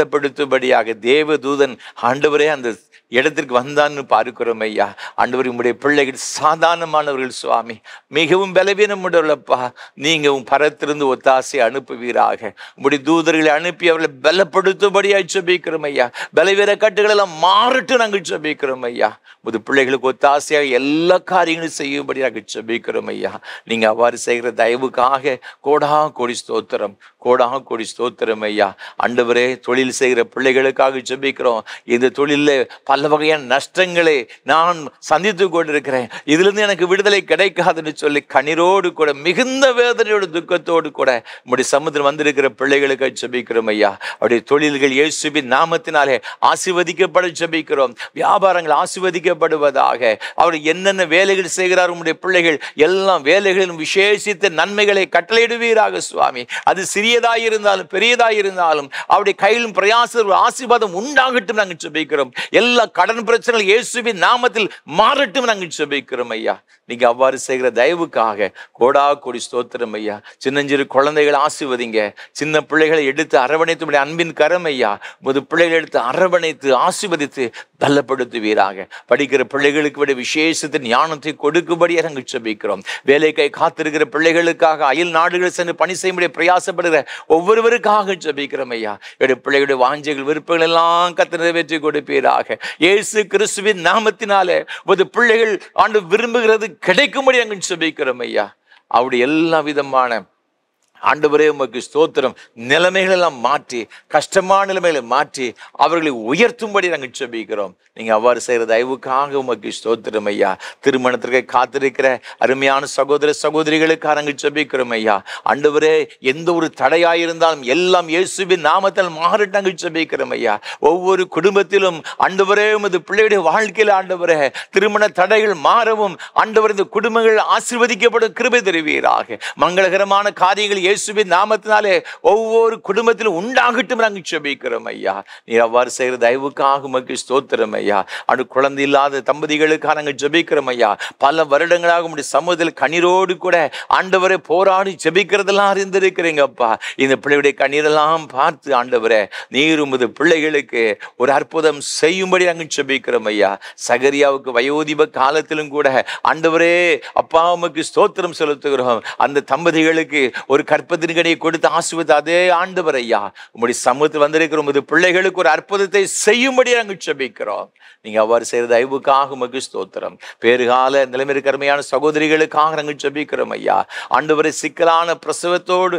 பலப்படுத்தும்படியாக தேவதூதன் ஆண்டவரே அந்த இடத்திற்கு வந்தான்னு பார்க்கிறோம் ஐயா. ஆண்டவர் உங்களுடைய பிள்ளைகள் சாதாரணமானவர்கள் சுவாமி, மிகவும் பலவீனம் உடையவர்களப்பா. நீங்க உன் பரத்திலிருந்து ஒத்தாசை அனுப்புவீராக. உங்களுடைய தூதர்களை அனுப்பி அவர்களை பலப்படுத்தும்படியாக ஜெபிக்கிறோம் ஐயா. பலவீன கட்டுகள் எல்லாம் மாறட்டு நாங்கள் ஜெபிக்கிறோம் ஐயா. முது பிள்ளைகளுக்கு ஒத்தாசையாக எல்லா காரியங்களும் செய்யும்படியாக ஜெபிக்கிறோம் ஐயா. நீங்க அவ்வாறு செய்கிற தயவுக்காக கோடா கோடி ஸ்தோத்திரம், கோடா கோடி ஸ்தோத்திரம் ஐயா. ஆண்டவரே, தொழில் செய்கிற பிள்ளைகளுக்காக ஜெபிக்கிறோம். இந்த தொழிலில் பல வகையான நஷ்டங்களை நான் சந்தித்து கொண்டிருக்கிறேன், இதிலிருந்து எனக்கு விடுதலை கிடைக்காதுன்னு சொல்லி கண்ணீரோடு கூட மிகுந்த வேதனையோடு துக்கத்தோடு கூட உம்முடைய சமுத்திரம் வந்திருக்கிற பிள்ளைகளுக்கு ஜெபிக்கிறோம் ஐயா. அவருடைய தொழில்கள் இயேசுவின் நாமத்தினாலே ஆசீர்வதிக்கப்பட ஜெபிக்கிறோம். வியாபாரங்கள் ஆசீர்வதிக்கப்படுவதாக. அவர் என்னென்ன வேலைகள் செய்கிறார் உம்முடைய பிள்ளைகள் எல்லாம் வேலைகளிலும் விசேஷித்த நன்மைகளை கட்டளையிடுவீராக சுவாமி. அது சிறியதாயிருந்தாலும் பெரியதாயிருந்தாலும் அவருடைய கையிலும் பிரயாச ஆசீர்வாதம் உண்டாகட்டும் நாங்கள் ஜெபிக்கிறோம். எல்லா கடன் பிரச்சனைகள் இயேசுவின் நாமத்தில் மாறட்டும் நாங்கள் ஜெபிக்கிறோம் ஐயா. நீங்க அவ்வாறு செய்கிற தயவுக்காக கோடா கோடி ஸ்தோத்திரம் ஐயா. சின்னஞ்சிறு குழந்தைகளை ஆசீர்வதிங்க. சின்ன பிள்ளைகளை எடுத்து அரவணைத்து அன்பின் கரம் ஐயா. முது பிள்ளைகளை எடுத்து அரவணைத்து ஆசீர்வதித்து பலப்படுத்துவீராக. படிக்கிற பிள்ளைகளுக்கு விட விசேஷத்தின் ஞானத்தை கொடுக்கும்படியாக நாங்கள் ஜெபிக்கிறோம். வேலைக்கை காத்திருக்கிற பிள்ளைகளுக்காக அயல் நாடுகள் சென்று பணி செய்ய பிரயாசப்படுகிற ஒவ்வொருவருக்காக ஜெபிக்கிறோம் ஐயா. என்னுடைய பிள்ளைகளுடைய வாஞ்சைகள் விருப்பங்கள் எல்லாம் கர்த்தர் நிறைவேற்றி கொடுப்பீராக. இயேசு கிறிஸ்துவின் நாமத்தினாலே உமது பிள்ளைகள் ஆண்டு விரும்புகிறது கிடைக்கும்படி நாங்கள் ஜெபிக்கிறோம் ஐயா. அவருடைய எல்லா விதமான ஆண்டவரே உமக்கு ஸ்தோத்திரம். நிலைமைகள் எல்லாம் மாற்றி, கஷ்டமான நிலைமைகளை மாற்றி அவர்களை உயர்த்தும்படி நாங்கள் ஜெபிக்கிறோம். நீங்க அவ்வாறு செய்கிற தயவுக்காக உமக்கு ஸ்தோத்திரம் ஐயா. திருமணத்திற்கு காத்திருக்கிற அருமையான சகோதர சகோதரிகளுக்காக நாங்கள் ஜெபிக்கிறோம் ஐயா. ஆண்டவரே, எந்த ஒரு தடையாயிருந்தாலும் எல்லாம் இயேசுவின் நாமத்தில் மாறிட்டு நாங்கள் ஜெபிக்கிறோம் ஐயா. ஒவ்வொரு குடும்பத்திலும் ஆண்டவரே உமது பிள்ளையுடைய வாழ்க்கையில் ஆண்டவரே திருமண தடைகள் மாறவும் ஆண்டவர் இந்த குடும்பங்கள் ஆசீர்வதிக்கப்படும் கிருபை தருவீராக. மங்களகரமான காரியங்கள் இயேசுவின் நாமத்தினாலே ஒவ்வொரு குடும்பத்திலும் உண்டாகட்டும் நாங்கள் ஜெபிக்கிறோம் ஐயா. நீர் அவ்வாறு செய்கிற தயவுக்காக உமக்கு ஸ்தோத்திரம் ஐயா. அடு குழந்தை இல்லாத தம்பதிகளுக்காக நாங்கள் ஜெபிக்கிறோம் ஐயா. பல வருடங்களாக உம்முடைய சமூகத்தில் கண்ணீரோடு கூட ஆண்டவரை போராடி ஜெபிக்கிறதெல்லாம் அறிந்திருக்கிறீங்கப்பா. இந்த பிள்ளையுடைய கண்ணீரெல்லாம் பார்த்து ஆண்டவரே நீர் உமது பிள்ளைகளுக்கு ஒரு அற்புதம் செய்யும்படி நாங்கள் ஜெபிக்கிறோம் ஐயா. சகரியாவுக்கு வயோதிப காலத்திலும் கூட ஆண்டவரே அப்பா உமக்கு ஸ்தோத்திரம் செலுத்துகிறோம். அந்த தம்பதிகளுக்கு ஒரு கற்பத்தின் கனியை கொடுத்து ஆசீர்வதித்த அதே ஆண்டவர் ஐயா உம்முடைய சமூகத்தில் வந்திருக்கிற உமது பிள்ளைகளுக்கு ஒரு அற்புதத்தை செய்யும்படி நாங்கள் ஜெபிக்கிறோம். நீங்க அவ்வாறு செய்கிற தயவுக்காக உமக்கு ஸ்தோத்திரம். பேறுகால நிலைமை கருமையான சகோதரிகளுக்காக நாங்கள் ஜெபிக்கிறோம் ஐயா. ஆண்டவரை சிக்கலான பிரசவத்தோடு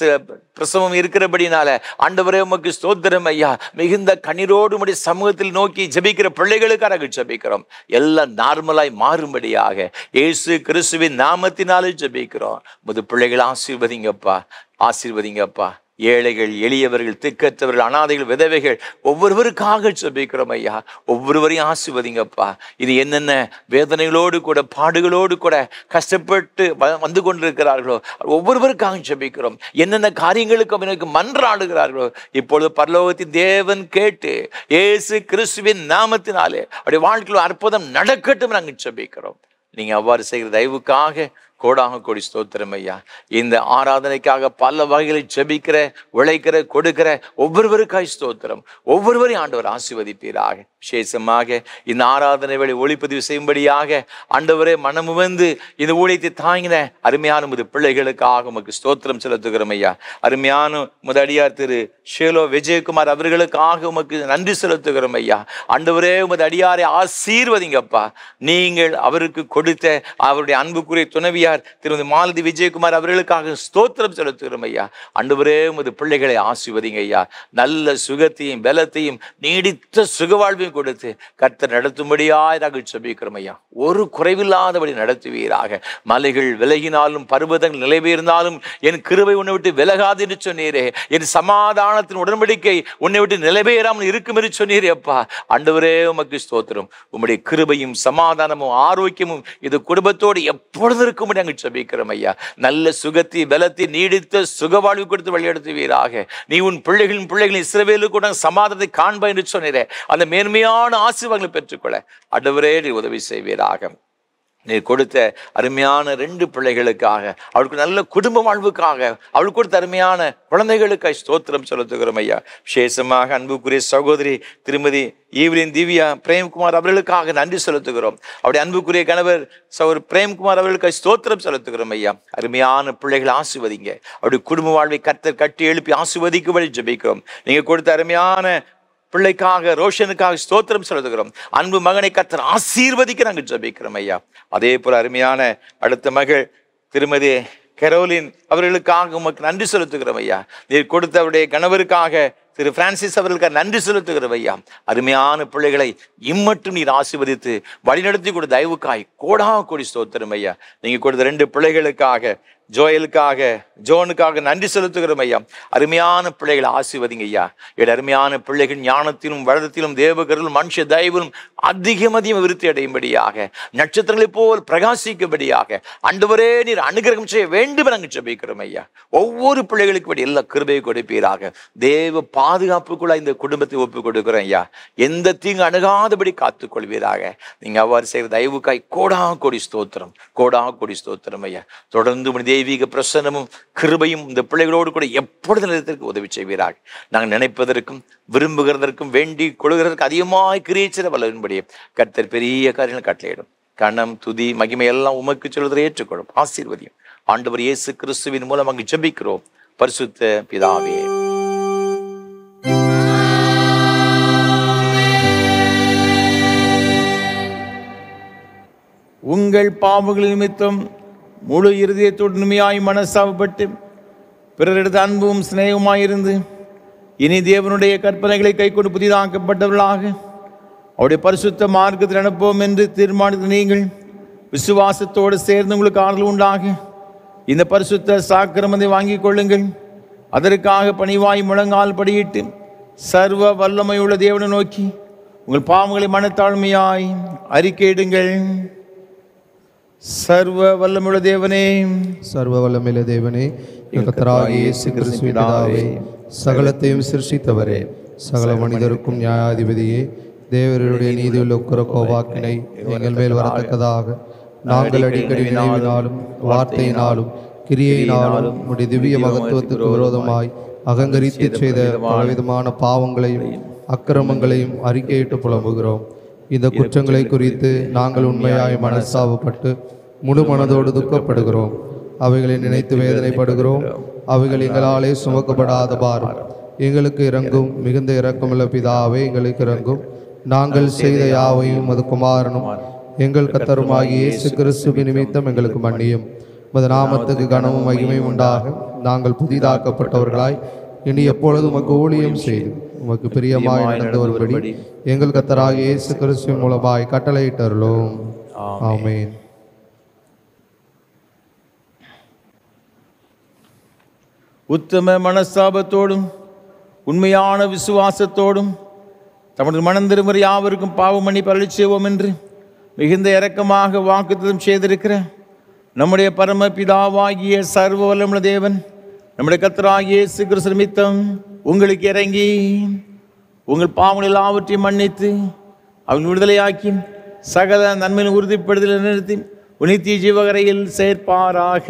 பிரசவம் இருக்கிறபடினால ஆண்டவரே உமக்கு ஸ்தோத்திரம் ஐயா. மிகுந்த கண்ணீரோடு உம்முடைய சமூகத்தில் நோக்கி ஜெபிக்கிற பிள்ளைகளுக்காக நாங்கள் ஜெபிக்கிறோம். எல்லாம் நார்மலாய் மாறும்படியாக இயேசு கிறிஸ்துவின் நாமத்தினாலே ஜெபிக்கிறோம். உமது பிள்ளைகள் ஆசீர்வதிங்கப்பா, ஆசீர்வதிங்கப்பா. ஏழைகள், எளியவர்கள், திக்கற்றவர்கள், அனாதைகள், விதவைகள் ஒவ்வொருவருக்காக ஜெபிக்கிறோம் ஐயா. ஒவ்வொருவரையும் ஆசீர்வதிங்கப்பா. இது என்னென்ன வேதனைகளோடு கூட பாடுகளோடு கூட கஷ்டப்பட்டு வந்து கொண்டிருக்கிறார்களோ ஒவ்வொருவருக்காக ஜெபிக்கிறோம். என்னென்ன காரியங்களுக்கு அவனுக்கு மன்றாடுகிறார்களோ இப்பொழுது பரலோகத்தின் தேவன் கேட்டு இயேசு கிறிஸ்துவின் நாமத்தினாலே அவருடைய வாழ்க்கையில் அற்புதம் நடக்கட்டும் நாங்கள் ஜெபிக்கிறோம். நீங்க அவ்வாறு செய்கிற தயவுக்காக கோடாக கோடி ஸ்தோத்திரம் ஐயா. இந்த ஆராதனைக்காக பல வகைகளை ஜெபிக்கிற, உழைக்கிற, கொடுக்கிற ஒவ்வொருவருக்காய் ஸ்தோத்திரம். ஒவ்வொருவரையும் ஆண்டவர் ஆசீர்வதிப்பீராக. விசேஷமாக இந்த ஆராதனை வேளை ஒளிப்பதிவு செய்யும்படியாக ஆண்டவரே மனமு வந்து இந்த ஊழியத்தை தாங்கின அருமையான முது பிள்ளைகளுக்காக உமக்கு ஸ்தோத்திரம் செலுத்துகிறோம் ஐயா. அருமையான முதடியார் திரு ஷேலோ விஜயகுமார் அவர்களுக்காக உமக்கு நன்றி செலுத்துகிறோம் ஐயா. ஆண்டவரே உமது அடியாரை ஆசீர்வதிங்கப்பா. நீங்கள் அவருக்கு கொடுத்த அவருடைய அன்புக்குரிய துணைவியார் திருமதி மாலதி விஜயகுமார் அவர்களுக்காக ஸ்தோத்திரம் செலுத்துகிறோம் ஐயா. ஆண்டவரே உமது பிள்ளைகளை ஆசீர்வதிங்க ஐயா. நல்ல சுகத்தையும் பலத்தையும் நீடித்த சுகவாழ்வையும் கொடுத்து கர்த்தர் நடத்தும்படியாய் நாங்கள் ஜெபிக்கிறோம் ஐயா. ஒரு குறைவில்லாதபடி நடத்துவீராக. மலைகள் விலகினாலும் பர்வதங்கள் நிலைபெயர்ந்தாலும் என் கிருபை உன்னை விட்டு விலகாது என்று சொன்னீரே. என் சமாதானத்தின் உடன்படிக்கை உன்னை விட்டு நிலைபெயராமல் இருக்கும் என்று சொன்னீரே அப்பா. ஆண்டவரே உமக்கு ஸ்தோத்திரம். உம்முடைய கிருபையும் சமாதானமும் ஆரோக்கியமும் இது குடும்பத்தோடு எப்பொழுது இருக்கும்படி நாங்கள் ஜெபிக்கிறோம் ஐயா. நல்ல சுகத்தை பலத்தை நீடித்த சுகவாழ்வு கொடுத்து வழிநடத்துவீராக. நீ உன் பிள்ளைகளின் பிள்ளைகளின் இஸ்ரவேலுக்கு கூட சமாதானத்தை காண்பா என்று சொன்னீரே. அந்த மேன்மையான ஆசீர்வாதங்களை பெற்றுக்கொள்ள ஆண்டவரே நீ உதவி செய்வீராக. நீ கொடுத்த அருமையான ரெண்டு பிள்ளைகளுக்காக, அவளுக்கு நல்ல குடும்ப வாழ்வுக்காக, அவளுக்கு கொடுத்த அருமையான குழந்தைகளுக்காக ஸ்தோத்திரம் செலுத்துகிறோம் ஐயா. விசேஷமாக அன்புக்குரிய சகோதரி திருமதி ஈவ்லின் திவ்யா பிரேம்குமார் அவர்களுக்காக நன்றி செலுத்துகிறோம். அவருடைய அன்புக்குரிய கணவர் சகோதரி பிரேம்குமார் அவர்களுக்காக ஸ்தோத்திரம் செலுத்துகிறோம் ஐயா. அருமையான பிள்ளைகளை ஆசீர்வதிங்க. அவருடைய குடும்ப வாழ்வை கர்த்தர் கட்டி எழுப்பி ஆசீர்வதிக்கும்படி ஜெபிக்கிறோம். நீங்க கொடுத்த அருமையான பிள்ளைக்காக ரோஷனுக்காக ஸ்தோத்திரம் செலுத்துகிறோம். அன்பு மகனை கர்த்தர் ஆசீர்வதிக்க நாங்கள் ஜெபிக்கிறோம் ஐயா. அதே போல அருமையான அடுத்த மகள் திருமதி கரோலின் அவர்களுக்காக உமக்கு நன்றி செலுத்துகிறோம் ஐயா. நீர் கொடுத்தவருடைய கணவருக்காக திரு பிரான்சிஸ் அவர்களுக்காக நன்றி செலுத்துகிறோம் ஐயா. அருமையான பிள்ளைகளை இம்மட்டும் நீர் ஆசீர்வதித்து வழிநடத்தி கொடுத்த தயவுக்காய் கோடா கோடி ஸ்தோத்திரம் ஐயா. நீங்க கொடுத்த ரெண்டு பிள்ளைகளுக்காக, ஜோயலுக்காக ஜோனுக்காக நன்றி செலுத்துகிறோம் ஐயா. அருமையான பிள்ளைகளை ஆசீர்வதிங்க ஐயா. என் அருமையான பிள்ளைகள் ஞானத்திலும் வளத்திலும் தேவகரிலும் மனுஷ தயவிலும் அதிகம் அதிகம் விருத்தி அடையும்படியாக, நட்சத்திரங்களைப் போல் பிரகாசிக்கும்படியாக ஆண்டவரே நீர் அனுகிரகம் செய்ய வேண்டும் நாங்கள் ஜெபிக்கிறோம் ஐயா. ஒவ்வொரு பிள்ளைகளுக்கு படி எல்லா கிருபையை கொடுப்பீராக. தேவ பாதுகாப்புக்குள்ள இந்த குடும்பத்தை ஒப்புக் கொடுக்கிறோம் ஐயா. எந்த தீங்கு அணுகாதபடி காத்துக் கொள்வீராக. நீங்க அவ்வாறு செய்கிற தயவுக்காய் கோடா கோடி ஸ்தோத்திரம், கோடா கோடி ஸ்தோத்திரம் ஐயா. தொடர்ந்து தெய்வீக பிரசன்னமும் கிருபையும் இந்த பிள்ளைகளோடு கூட எப்பொழுது நிலையத்திற்கு உதவி செய்வீராக. நாங்கள் நினைப்பதற்கும் விரும்புகிறதற்கும் வேண்டி கொள்கிறதற்கு அதிகமாய் கிரியேச்சர வல்லன்படியே கர்த்தர் பெரிய காரியங்கள் கட்டளையிடும். கணம் துதி மகிமை எல்லாம் உமக்கு சொல்வதை ஏற்றுக்கொள்ளும். ஆசீர்வதியும் ஆண்டவர் இயேசு கிறிஸ்துவின் மூலம் அங்கு ஜெபிக்கிறோம் பரிசுத்த பிதாவே. உங்கள் பாவங்கள் நிமித்தம் முழு இருதயத்தோடு உண்மையாய் மனசாவப்பட்டு பிறரிடத்து அன்பும் சிநேகமாயிருந்து இனி தேவனுடைய கற்பனைகளை கை கொண்டு புதிதாக்கப்பட்டவர்களாக அவருடைய பரிசுத்த மார்க்கத்தில் நடப்போம் என்று தீர்மானித்த நீங்கள் விசுவாசத்தோடு சேர்ந்து உங்களுக்கு ஆறுதல் உண்டாக இந்த பரிசுத்த சாக்கிரமத்தை வாங்கிக் கொள்ளுங்கள். அதற்காக பணிவாய் முழங்கால் படியிட்டு சர்வ வல்லமையுள்ள தேவனை நோக்கி உங்கள் பாவங்களை மனத்தாழ்மையாய் அறிக்கையிடுங்கள். சர்வ வல்லமுள்ள தேவனே, சர்வ வல்லமையுள்ள தேவனே, கர்த்தராகிய இயேசு கிறிஸ்துவின் பிதாவே, சகலத்தையும் சிருஷ்டித்தவரே, சகல மனிதருக்கும் நியாயாதிபதியே, தேவருடைய நீதியுள்ள உக்கிர கோபாக்கினை எங்கள் மேல் வரத்தக்கதாக நாங்கள் அடிக்கடி நினைவினாலும் வார்த்தையினாலும் கிரியையினாலும் உடைய திவ்ய மகத்துவத்துக்கு விரோதமாய் அகங்கரித்து செய்த பலவிதமான பாவங்களையும் அக்கிரமங்களையும் அறிக்கையிட்டு புலம்புகிறோம். இந்த குற்றங்களை குறித்து நாங்கள் உண்மையாய் மனஸ்தாபப்பட்டு முழு மனதோடு துக்கப்படுகிறோம். அவைகளை நினைத்து வேதனைப்படுகிறோம். அவைகள் எங்களாலே சுமக்கப்படாத பாரம். எங்களுக்கு இறங்கும். மிகுந்த இரக்கமுள்ள பிதாவே, எங்களுக்கு இறங்கும். நாங்கள் செய்த யாவையும் அது குமாரனும் எங்கள் கர்த்தருமாகிய இயேசு கிறிஸ்துவின் நிமித்தம் எங்களுக்கு மன்னியும். உமது நாமத்துக்கு கனமும் மகிமையும் உண்டாக நாங்கள் புதிதாக்கப்பட்டவர்களாய் இனி எப்பொழுதும் உமக்கு ஊழியம் செய்து உமக்கு பிரியமாய் நடந்து வரும்படி எங்கள் கர்த்தராகிய இயேசு கிறிஸ்துவின் மூலமாய் கட்டளையிட்டருளோம். ஆமென். உத்தம மனஸ்தாபத்தோடும் உண்மையான விசுவாசத்தோடும் தமது மனம் திரும்புகிற யாவருக்கும் பாவம் மன்னிப்பு அருளி செய்வோம் என்று மிகுந்த இரக்கமாக வாக்குத்தத்தம் செய்திருக்கிற நம்முடைய பரம பிதாவாகிய சர்வ வல்லமுள்ள தேவன் நம்முடைய கர்த்தராகிய இயேசு கிறிஸ்து நிமித்தம் உங்களுக்கு இறங்கி உங்கள் பாவங்கள் எல்லாவற்றையும் மன்னித்து அவங்க விடுதலையாக்கி சகல நன்மையின் உறுதிப்படுதலை நிறுத்தி உனித்திய ஜீவகரையில் சேர்ப்பாராக.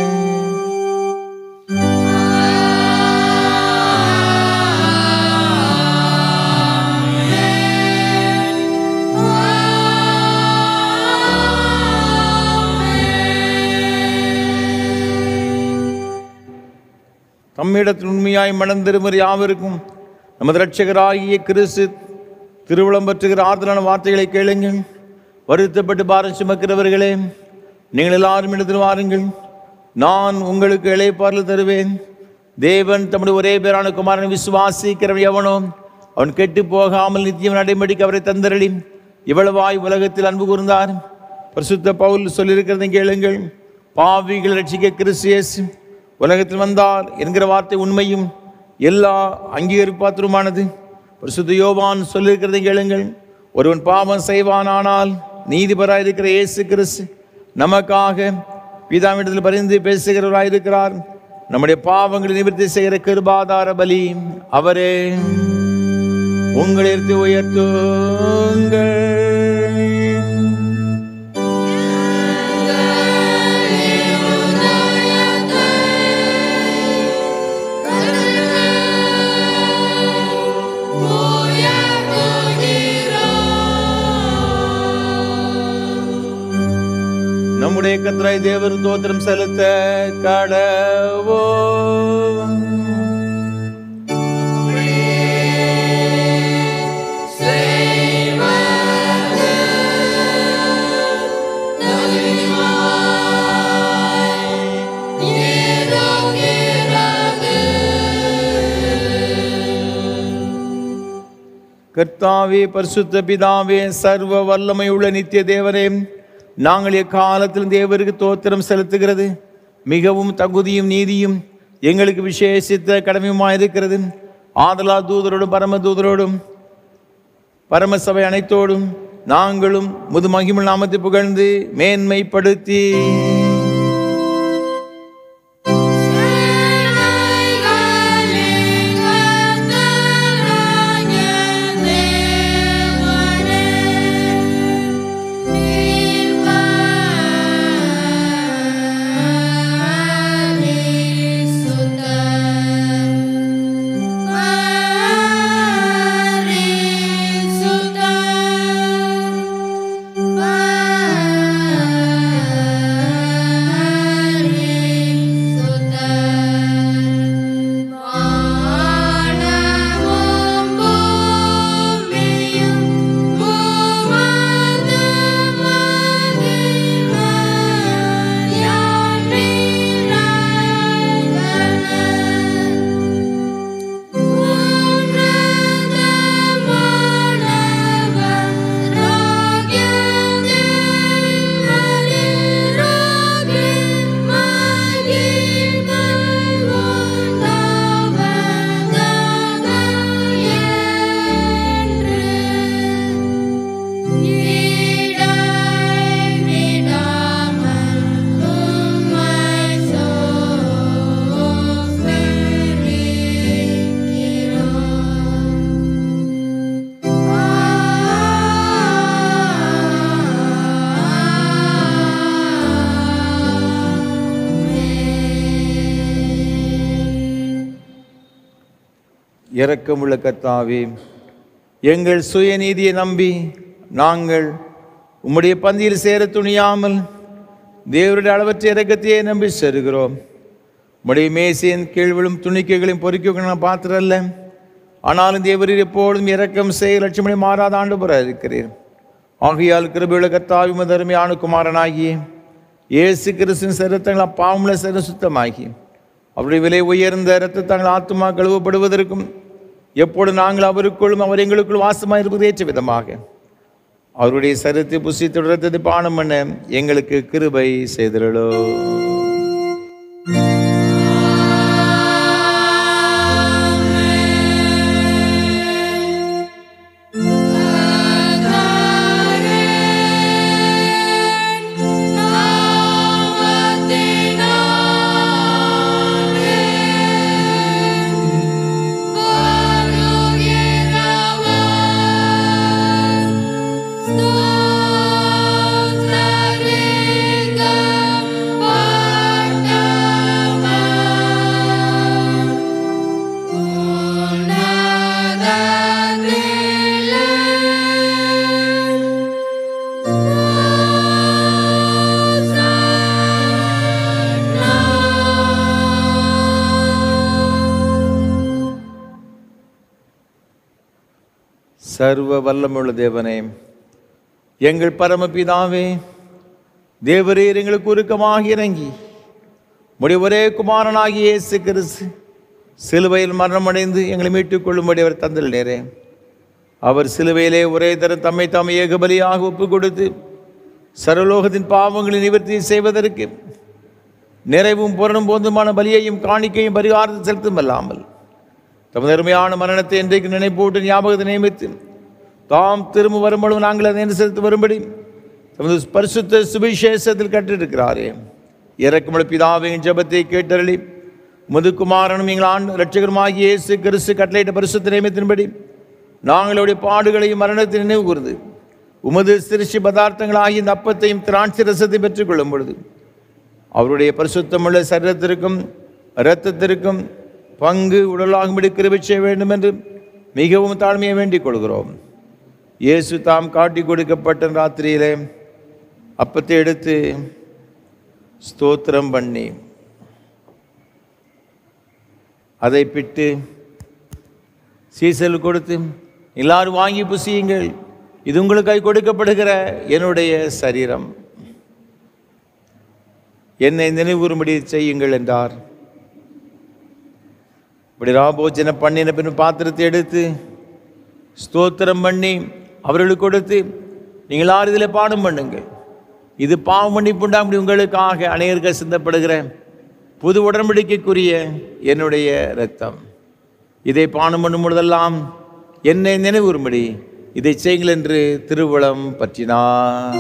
தம்மிடத்தில் உண்மையாய் மனம் திரும்புகிற யாவருக்கும் நமது இரட்சகராகிய கிறிஸ்து திருவுளம் பற்றுகிற ஆறுதலான வார்த்தைகளை கேளுங்கள். வருத்தப்பட்டு பாரம் சுமக்கிறவர்களே, நீங்கள் எல்லாரும் இடத்தில் வாருங்கள், நான் உங்களுக்கு இளைப்பாறுதல் தருவேன். தேவன் தம்முடைய ஒரே பேரான குமாரனை விசுவாசிக்கிறவன் எவனோ அவன் கெட்டு போகாமல் நித்தியம் நடைமுறைக்கு அவரை தந்தரளி இவ்வளவாய் உலகத்தில் அன்பு கூர்ந்தார். பரிசுத்த பவுல் சொல்லியிருக்கிறதை கேளுங்கள். பாவிகள் ரட்சிக்க கிறிஸ்து இயேசு உலகத்தில் வந்தார் என்கிற வார்த்தை உண்மையும் எல்லா அங்கீகரிப்பாத்திரமானது. பரிசுத்த யோவான் சொல்லியிருக்கிறதை கேளுங்கள். ஒருவன் பாவம் செய்வானானால் நீதிபராயிருக்கிற இயேசு கிறிஸ்து நமக்காக பிதாவிடத்தில் பரிந்து பேசுகிறவராயிருக்கிறார். நம்முடைய பாவங்களை நிவர்த்தி செய்கிற கிருபாதார பலி அவரே. உங்களிடத்தை உயர்த்துங்கள். நம்முடைய கர்த்தராகிய தேவருக்கு ஸ்தோத்திரம் செலுத்த கடவோம். கர்த்தாவே, பரிசுத்த பிதாவே, சர்வ வல்லமை உள்ள நித்திய தேவரே, நாங்கள் எக்காலத்திலும் தேவருக்கு தோத்திரம் செலுத்துகிறது மிகவும் தகுதியும் நீதியும் எங்களுக்கு விசேஷித்த கடமையுமாயிருக்கிறது. ஆதலால் தூதரோடும் பரம தூதரோடும் பரம சபை அனைத்தோடும் நாங்களும் முது மகிமை நாமத்தை புகழ்ந்து மேன்மைப்படுத்தி இரக்கமுள்ள கர்த்தாவே, எங்கள் சுயநீதியை நம்பி நாங்கள் உம்முடைய பந்தியில் சேர துணியாமல் தேவருடைய அளவற்ற இரக்கத்தையே நம்பி செருகிறோம். உம்முடைய மேசையின் கீழ் விழும் துணிக்கைகளையும் பொறுக்க பாத்திரம் அல்ல, ஆனாலும் தேவரீர் எப்பொழுதும் இரக்கம் செய்ய லட்சுமணி மாறாத ஆண்டவராக இருக்கிறீர். ஆகையால் கிருபையுள்ள கர்த்தாவே, உமது அருமையான குமாரனாகிய இயேசு கிறிஸ்துவின் சரீரத்தங்கள் அப்பாவுமுள்ள சரீரம் சுத்தமாகி அவருடைய விலை உயர்ந்த இரத்த தங்கள் ஆத்துமா கழுவப்படுவதற்கும் எப்போது நாங்கள் அவருக்குள்ளும் அவர் எங்களுக்குள் வாசமாக இருப்பது ஏற்ற விதமாக அவருடைய சரீரத்தை புசித்து இரத்தத்தை பானம் பண்ண எங்களுக்கு கிருபை செய்திரளோ. சர்வ வல்லமுள்ள தேவனே, எங்கள் பரமபிதாவே, தேவரீர் எங்களுக்கு உருக்கமாக இறங்கி உம்முடைய ஒரே குமாரனாகிய இயேசு கிறிஸ்து சிலுவையில் மரணமடைந்து எங்களை மீட்டுக் கொள்ளும்படி அவர் தந்தளினரே. அவர் சிலுவையிலே ஒரே தரம் தம்மை தாம் ஏகபலியாக ஒப்புக் கொடுத்து சர்வலோகத்தின் பாவங்களை நிவர்த்தி செய்வதற்கு நிறைவும் புறனும் போதுமான பலியையும் காணிக்கையும் பரிகாரத்தை செலுத்தும் அல்லாமல் தமது அருமையான மரணத்தை இன்றைக்கு நினைப்பூட்டு ஞாபகத்தை நியமித்து தாம் திரும்ப வரும்பொழுது நாங்கள் அதை செலுத்து வரும்படி தமது பரிசுத்த சுவிசேஷத்தில் கற்றிருக்கிறாரே. இறக்குமுள்ள பிதாவின் ஜெபத்தை கேட்டருளி முதுகுமாரனும் எங்கள் ஆண்டு இரட்சகருமாகிய இயேசு கிறிஸ்து கட்டளையிட்ட பரிசுத்த நியமத்தின்படி நாங்களுடைய பாடுகளையும் மரணத்தை நினைவு கூர்ந்து உமது சிருஷ்டி பதார்த்தங்களாகிய இந்த அப்பத்தையும் திராட்சை ரசத்தை பெற்றுக் கொள்ளும் பொழுது அவருடைய பரிசுத்தமுள்ள சரீரத்திற்கும் இரத்தத்திற்கும் பங்கு உடலாகும்படி கிருபை செய்ய வேண்டும் என்று மிகவும் தாழ்மையை வேண்டிக் கொள்கிறோம். இயேசு தாம் காட்டி கொடுக்கப்பட்ட ராத்திரியிலே அப்பத்தை எடுத்து ஸ்தோத்திரம் பண்ணி அதை பிட்டு சீசல் கொடுத்து, எல்லாரும் வாங்கி புசியுங்கள், இது உங்களுக்காக கொடுக்கப்படுகிற என்னுடைய சரீரம், என்னை நினைவுறும்படி செய்யுங்கள் என்றார். இப்படி ராபோஜன பண்ணின பின் பாத்திரத்தை எடுத்து ஸ்தோத்திரம் பண்ணி அவர்களுக்கு கொடுத்து, நீங்கள் யார் இதில் பானம் பண்ணுங்கள், இது பாவம் மன்னிப்புண்டாம்படி உங்களுக்காக அநேகருக்கு சிந்தப்படுகிற புது உடன்படிக்கைக்குரிய என்னுடைய இரத்தம், இதை பானம் பண்ணும் பொழுதெல்லாம் என்னை நினைவுறும்படி இதை செய்யுங்கள் என்று திருவுளம் பற்றினார்.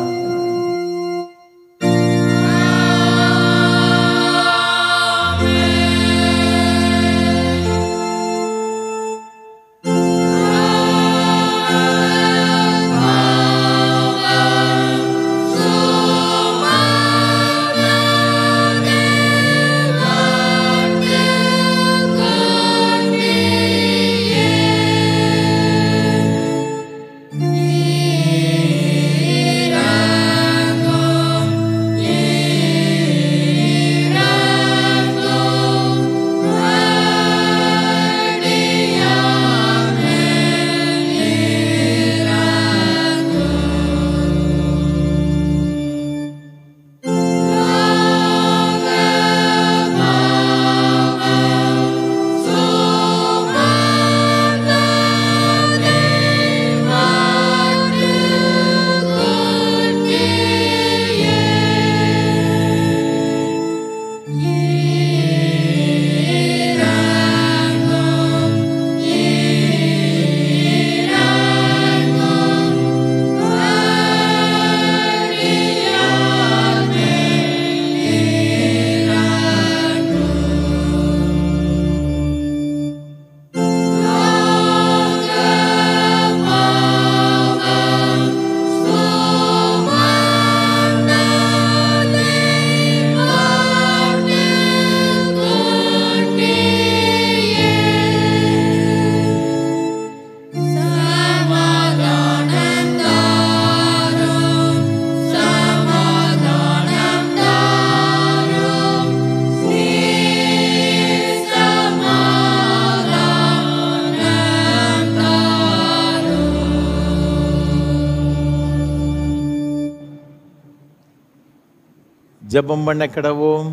ஜெபம் பண்ண கடவோம்.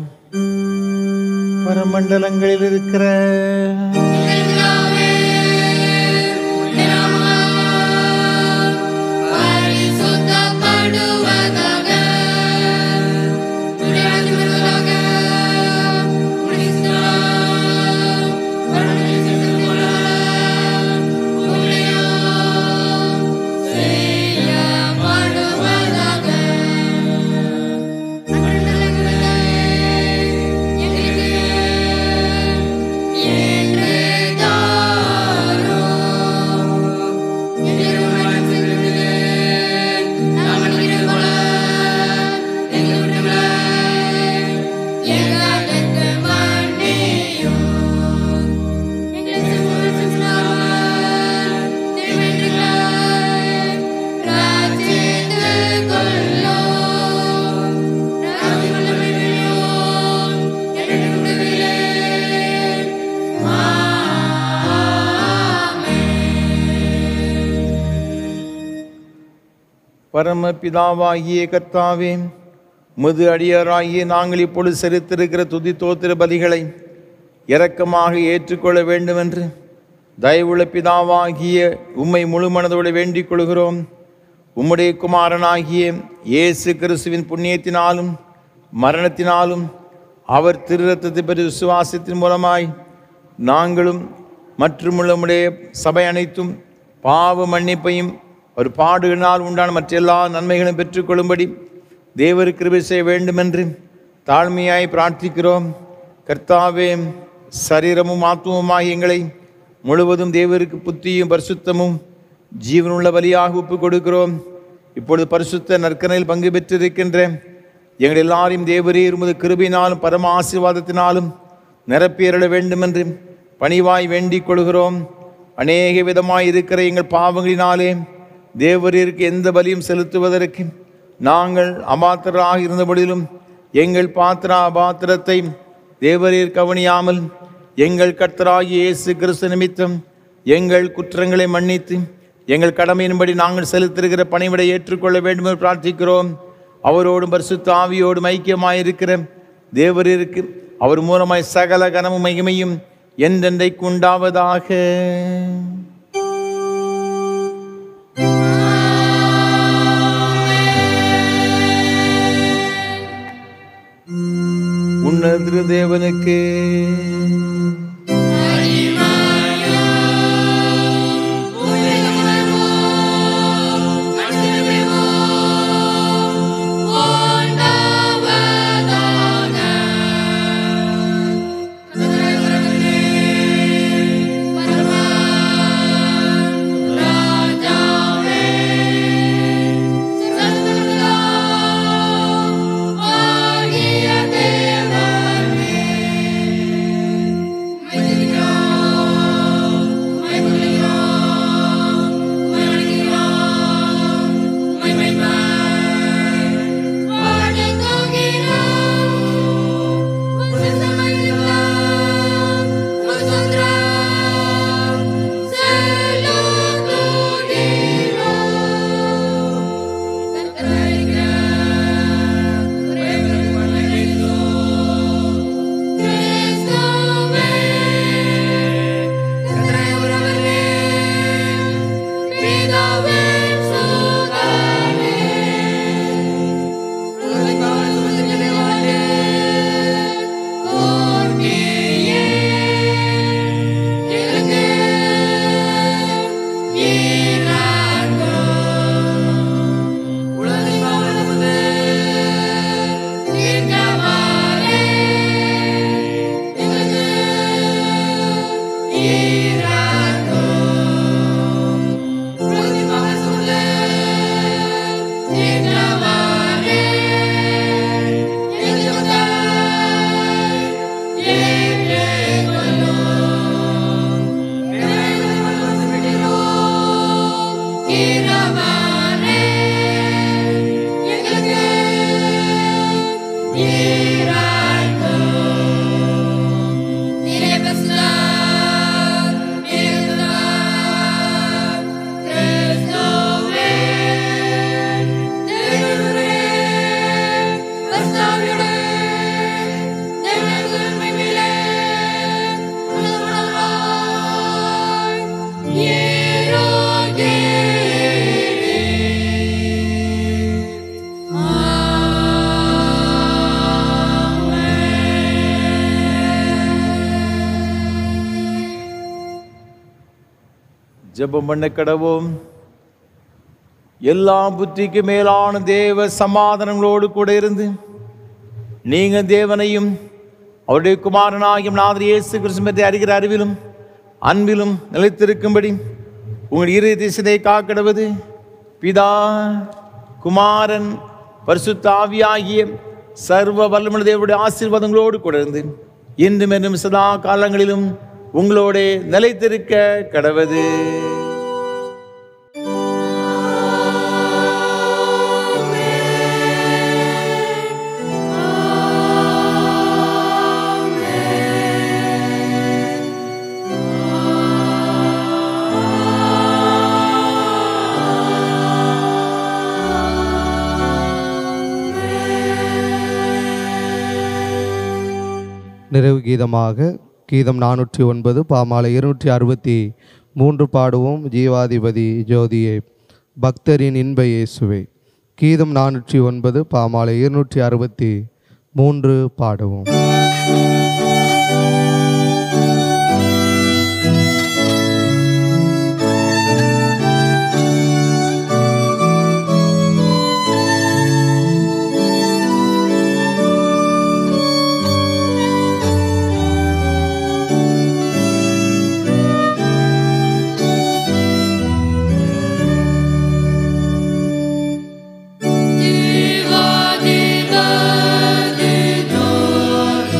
பரமண்டலங்களில் இருக்கிற பரமபிதாவாகிய கர்த்தாவே, முது அடியாராகிய நாங்கள் இப்பொழுது செலுத்திருக்கிற துதி தோத்திர பலிகளை இரக்கமாக ஏற்றுக்கொள்ள வேண்டும் என்று தயவுள்ள பிதாவாகிய உம்மை முழு மனதோடு வேண்டிக் கொள்கிறோம். உம்முடைய குமாரனாகிய இயேசு கிறிஸ்துவின் புண்ணியத்தினாலும் மரணத்தினாலும் அவர் திருரத்தத்தை பற்றி விசுவாசத்தின் மூலமாய் நாங்களும் மற்றும் உம்முடைய சபை அனைத்தும் பாவ மன்னிப்பையும் ஒரு பாடுகளினால் உண்டான மற்ற எல்லா நன்மைகளும் பெற்றுக்கொள்ளும்படி தேவர் கிருபை செய்ய வேண்டுமென்று தாழ்மையாய் பிரார்த்திக்கிறோம். கர்த்தாவே, சரீரமும் ஆத்மவுமாய் எங்களை முழுவதும் தேவருக்கு புத்தியும் பரிசுத்தமும் ஜீவனுள்ள பலியாக ஒப்புக் கொடுக்கிறோம். இப்பொழுது பரிசுத்த நற்கனையில் பங்கு பெற்றிருக்கின்ற எங்கள் எல்லாரையும் தேவரீர் உமது கிருபையினாலும் பரம ஆசீர்வாதத்தினாலும் நிரப்பியருள வேண்டுமென்று பணிவாய் வேண்டிக் கொள்கிறோம். அநேக விதமாய் இருக்கிற எங்கள் பாவங்களினாலே தேவரீருக்கு எந்த பலியும் செலுத்துவதற்கு நாங்கள் அமாத்தராக இருந்தபடியிலும் எங்கள் பாத்திரா பாத்திரத்தை தேவரீர் கவனியாமல் எங்கள் கர்த்தராகிய இயேசு கிறிஸ்து நிமித்தம் எங்கள் குற்றங்களை மன்னித்து எங்கள் கடமையின்படி நாங்கள் செலுத்திருக்கிற பணிவிடை ஏற்றுக்கொள்ள வேண்டும் என்று பிரார்த்திக்கிறோம். அவரோடும் பரிசுத்த ஆவியோடும் ஐக்கியமாயிருக்கிற தேவரீருக்கு அவர் மூலமாய் சகல கனமும் மகிமையும் என்றென்றைக்கு உண்டாவதாக. உன்னத தேவனுக்கு ஜெபம் பண்ண கடவோம். எல்லா புத்திக்கு மேலான தேவ சமாதானங்களோடு கூட இருந்து நீங்க தேவனையும் அவருடைய குமாரனாகிய நாதர் இயேசு கிறிஸ்துவை அறிகிற அறிவிலும் அன்பிலும் நிலைத்திருக்கும்படி உங்கள் இருதய சிந்தை காக்கடவது பிதா குமாரன் பரிசுத்த ஆவியாகிய சர்வ வல்லமையுள்ள தேவனுடைய ஆசீர்வாதங்களோடு கூட இருந்து இன்றும் என்னும் சதா காலங்களிலும் உங்களோட நிலைத்திருக்க கடவது. நிறைவு கீதமாக கீதம் நானூற்றி ஒன்பது பாமாலை இருநூற்றி அறுபத்தி மூன்று பாடுவோம். ஜீவாதிபதி ஜோதியே பக்தரின் இன்ப இயேசுவே. கீதம் நானூற்றி ஒன்பது பாமாலை இருநூற்றி அறுபத்தி மூன்று பாடுவோம். Diva, diva, diva.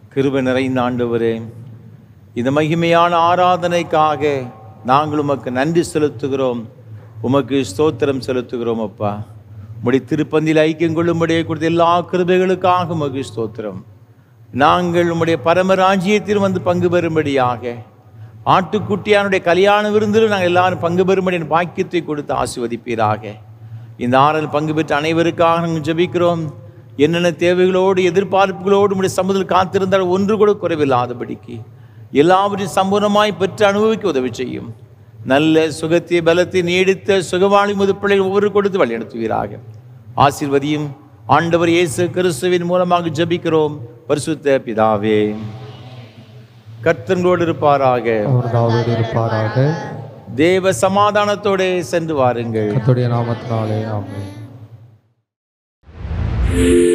கிருபை நிறைந்த ஆண்டவரே, இந்த மகிமையான ஆராதனைக்காக நாங்கள் உமக்கு நன்றி செலுத்துகிறோம், உமக்கு ஸ்தோத்திரம் செலுத்துகிறோம். அப்பா, உம்முடைய திருப்பந்தியில் ஐக்கியம் கொள்ளும்படியே கொடுத்த எல்லா கிருபைகளுக்காக உமக்கு ஸ்தோத்திரம். நாங்கள் உம்முடைய பரமராஜ்யத்தில் வந்து பங்கு பெறும்படியாக ஆட்டுக்குட்டியானுடைய கல்யாண விருந்தில் நாங்கள் எல்லாரும் பங்கு பெறும்படி பாக்கியத்தை கொடுத்து ஆசீர்வதிப்பீராக. இந்த ஆறில் பங்கு பெற்ற அனைவருக்காக நாங்கள் ஜெபிக்கிறோம். என்னென்ன தேவைகளோடு எதிர்பார்ப்புகளோடு உடைய சமூகத்தில் காத்திருந்தால் ஒன்று கூட குறைவில்லாதபடிக்கு எல்லாவற்றையும் சம்பூர்ணமாய் பெற்று அனுபவிக்க உதவி செய்யும். நல்ல சுகத்தை பலத்தை நீடித்த சுகவாழி முது பிள்ளைகள் ஒவ்வொரு கொடுத்து வழிநடத்துவீராக. ஆசீர்வதியும் ஆண்டவர் இயேசு கிறிஸ்துவின் மூலமாக ஜெபிக்கிறோம் பரிசுத்த பிதாவே. கர்த்தரோடு இருப்பாராக, இருப்பாராக. தேவ சமாதானத்தோட சென்று வாருங்கள். கர்த்தருடைய நாமத்தினாலே ஆமென்.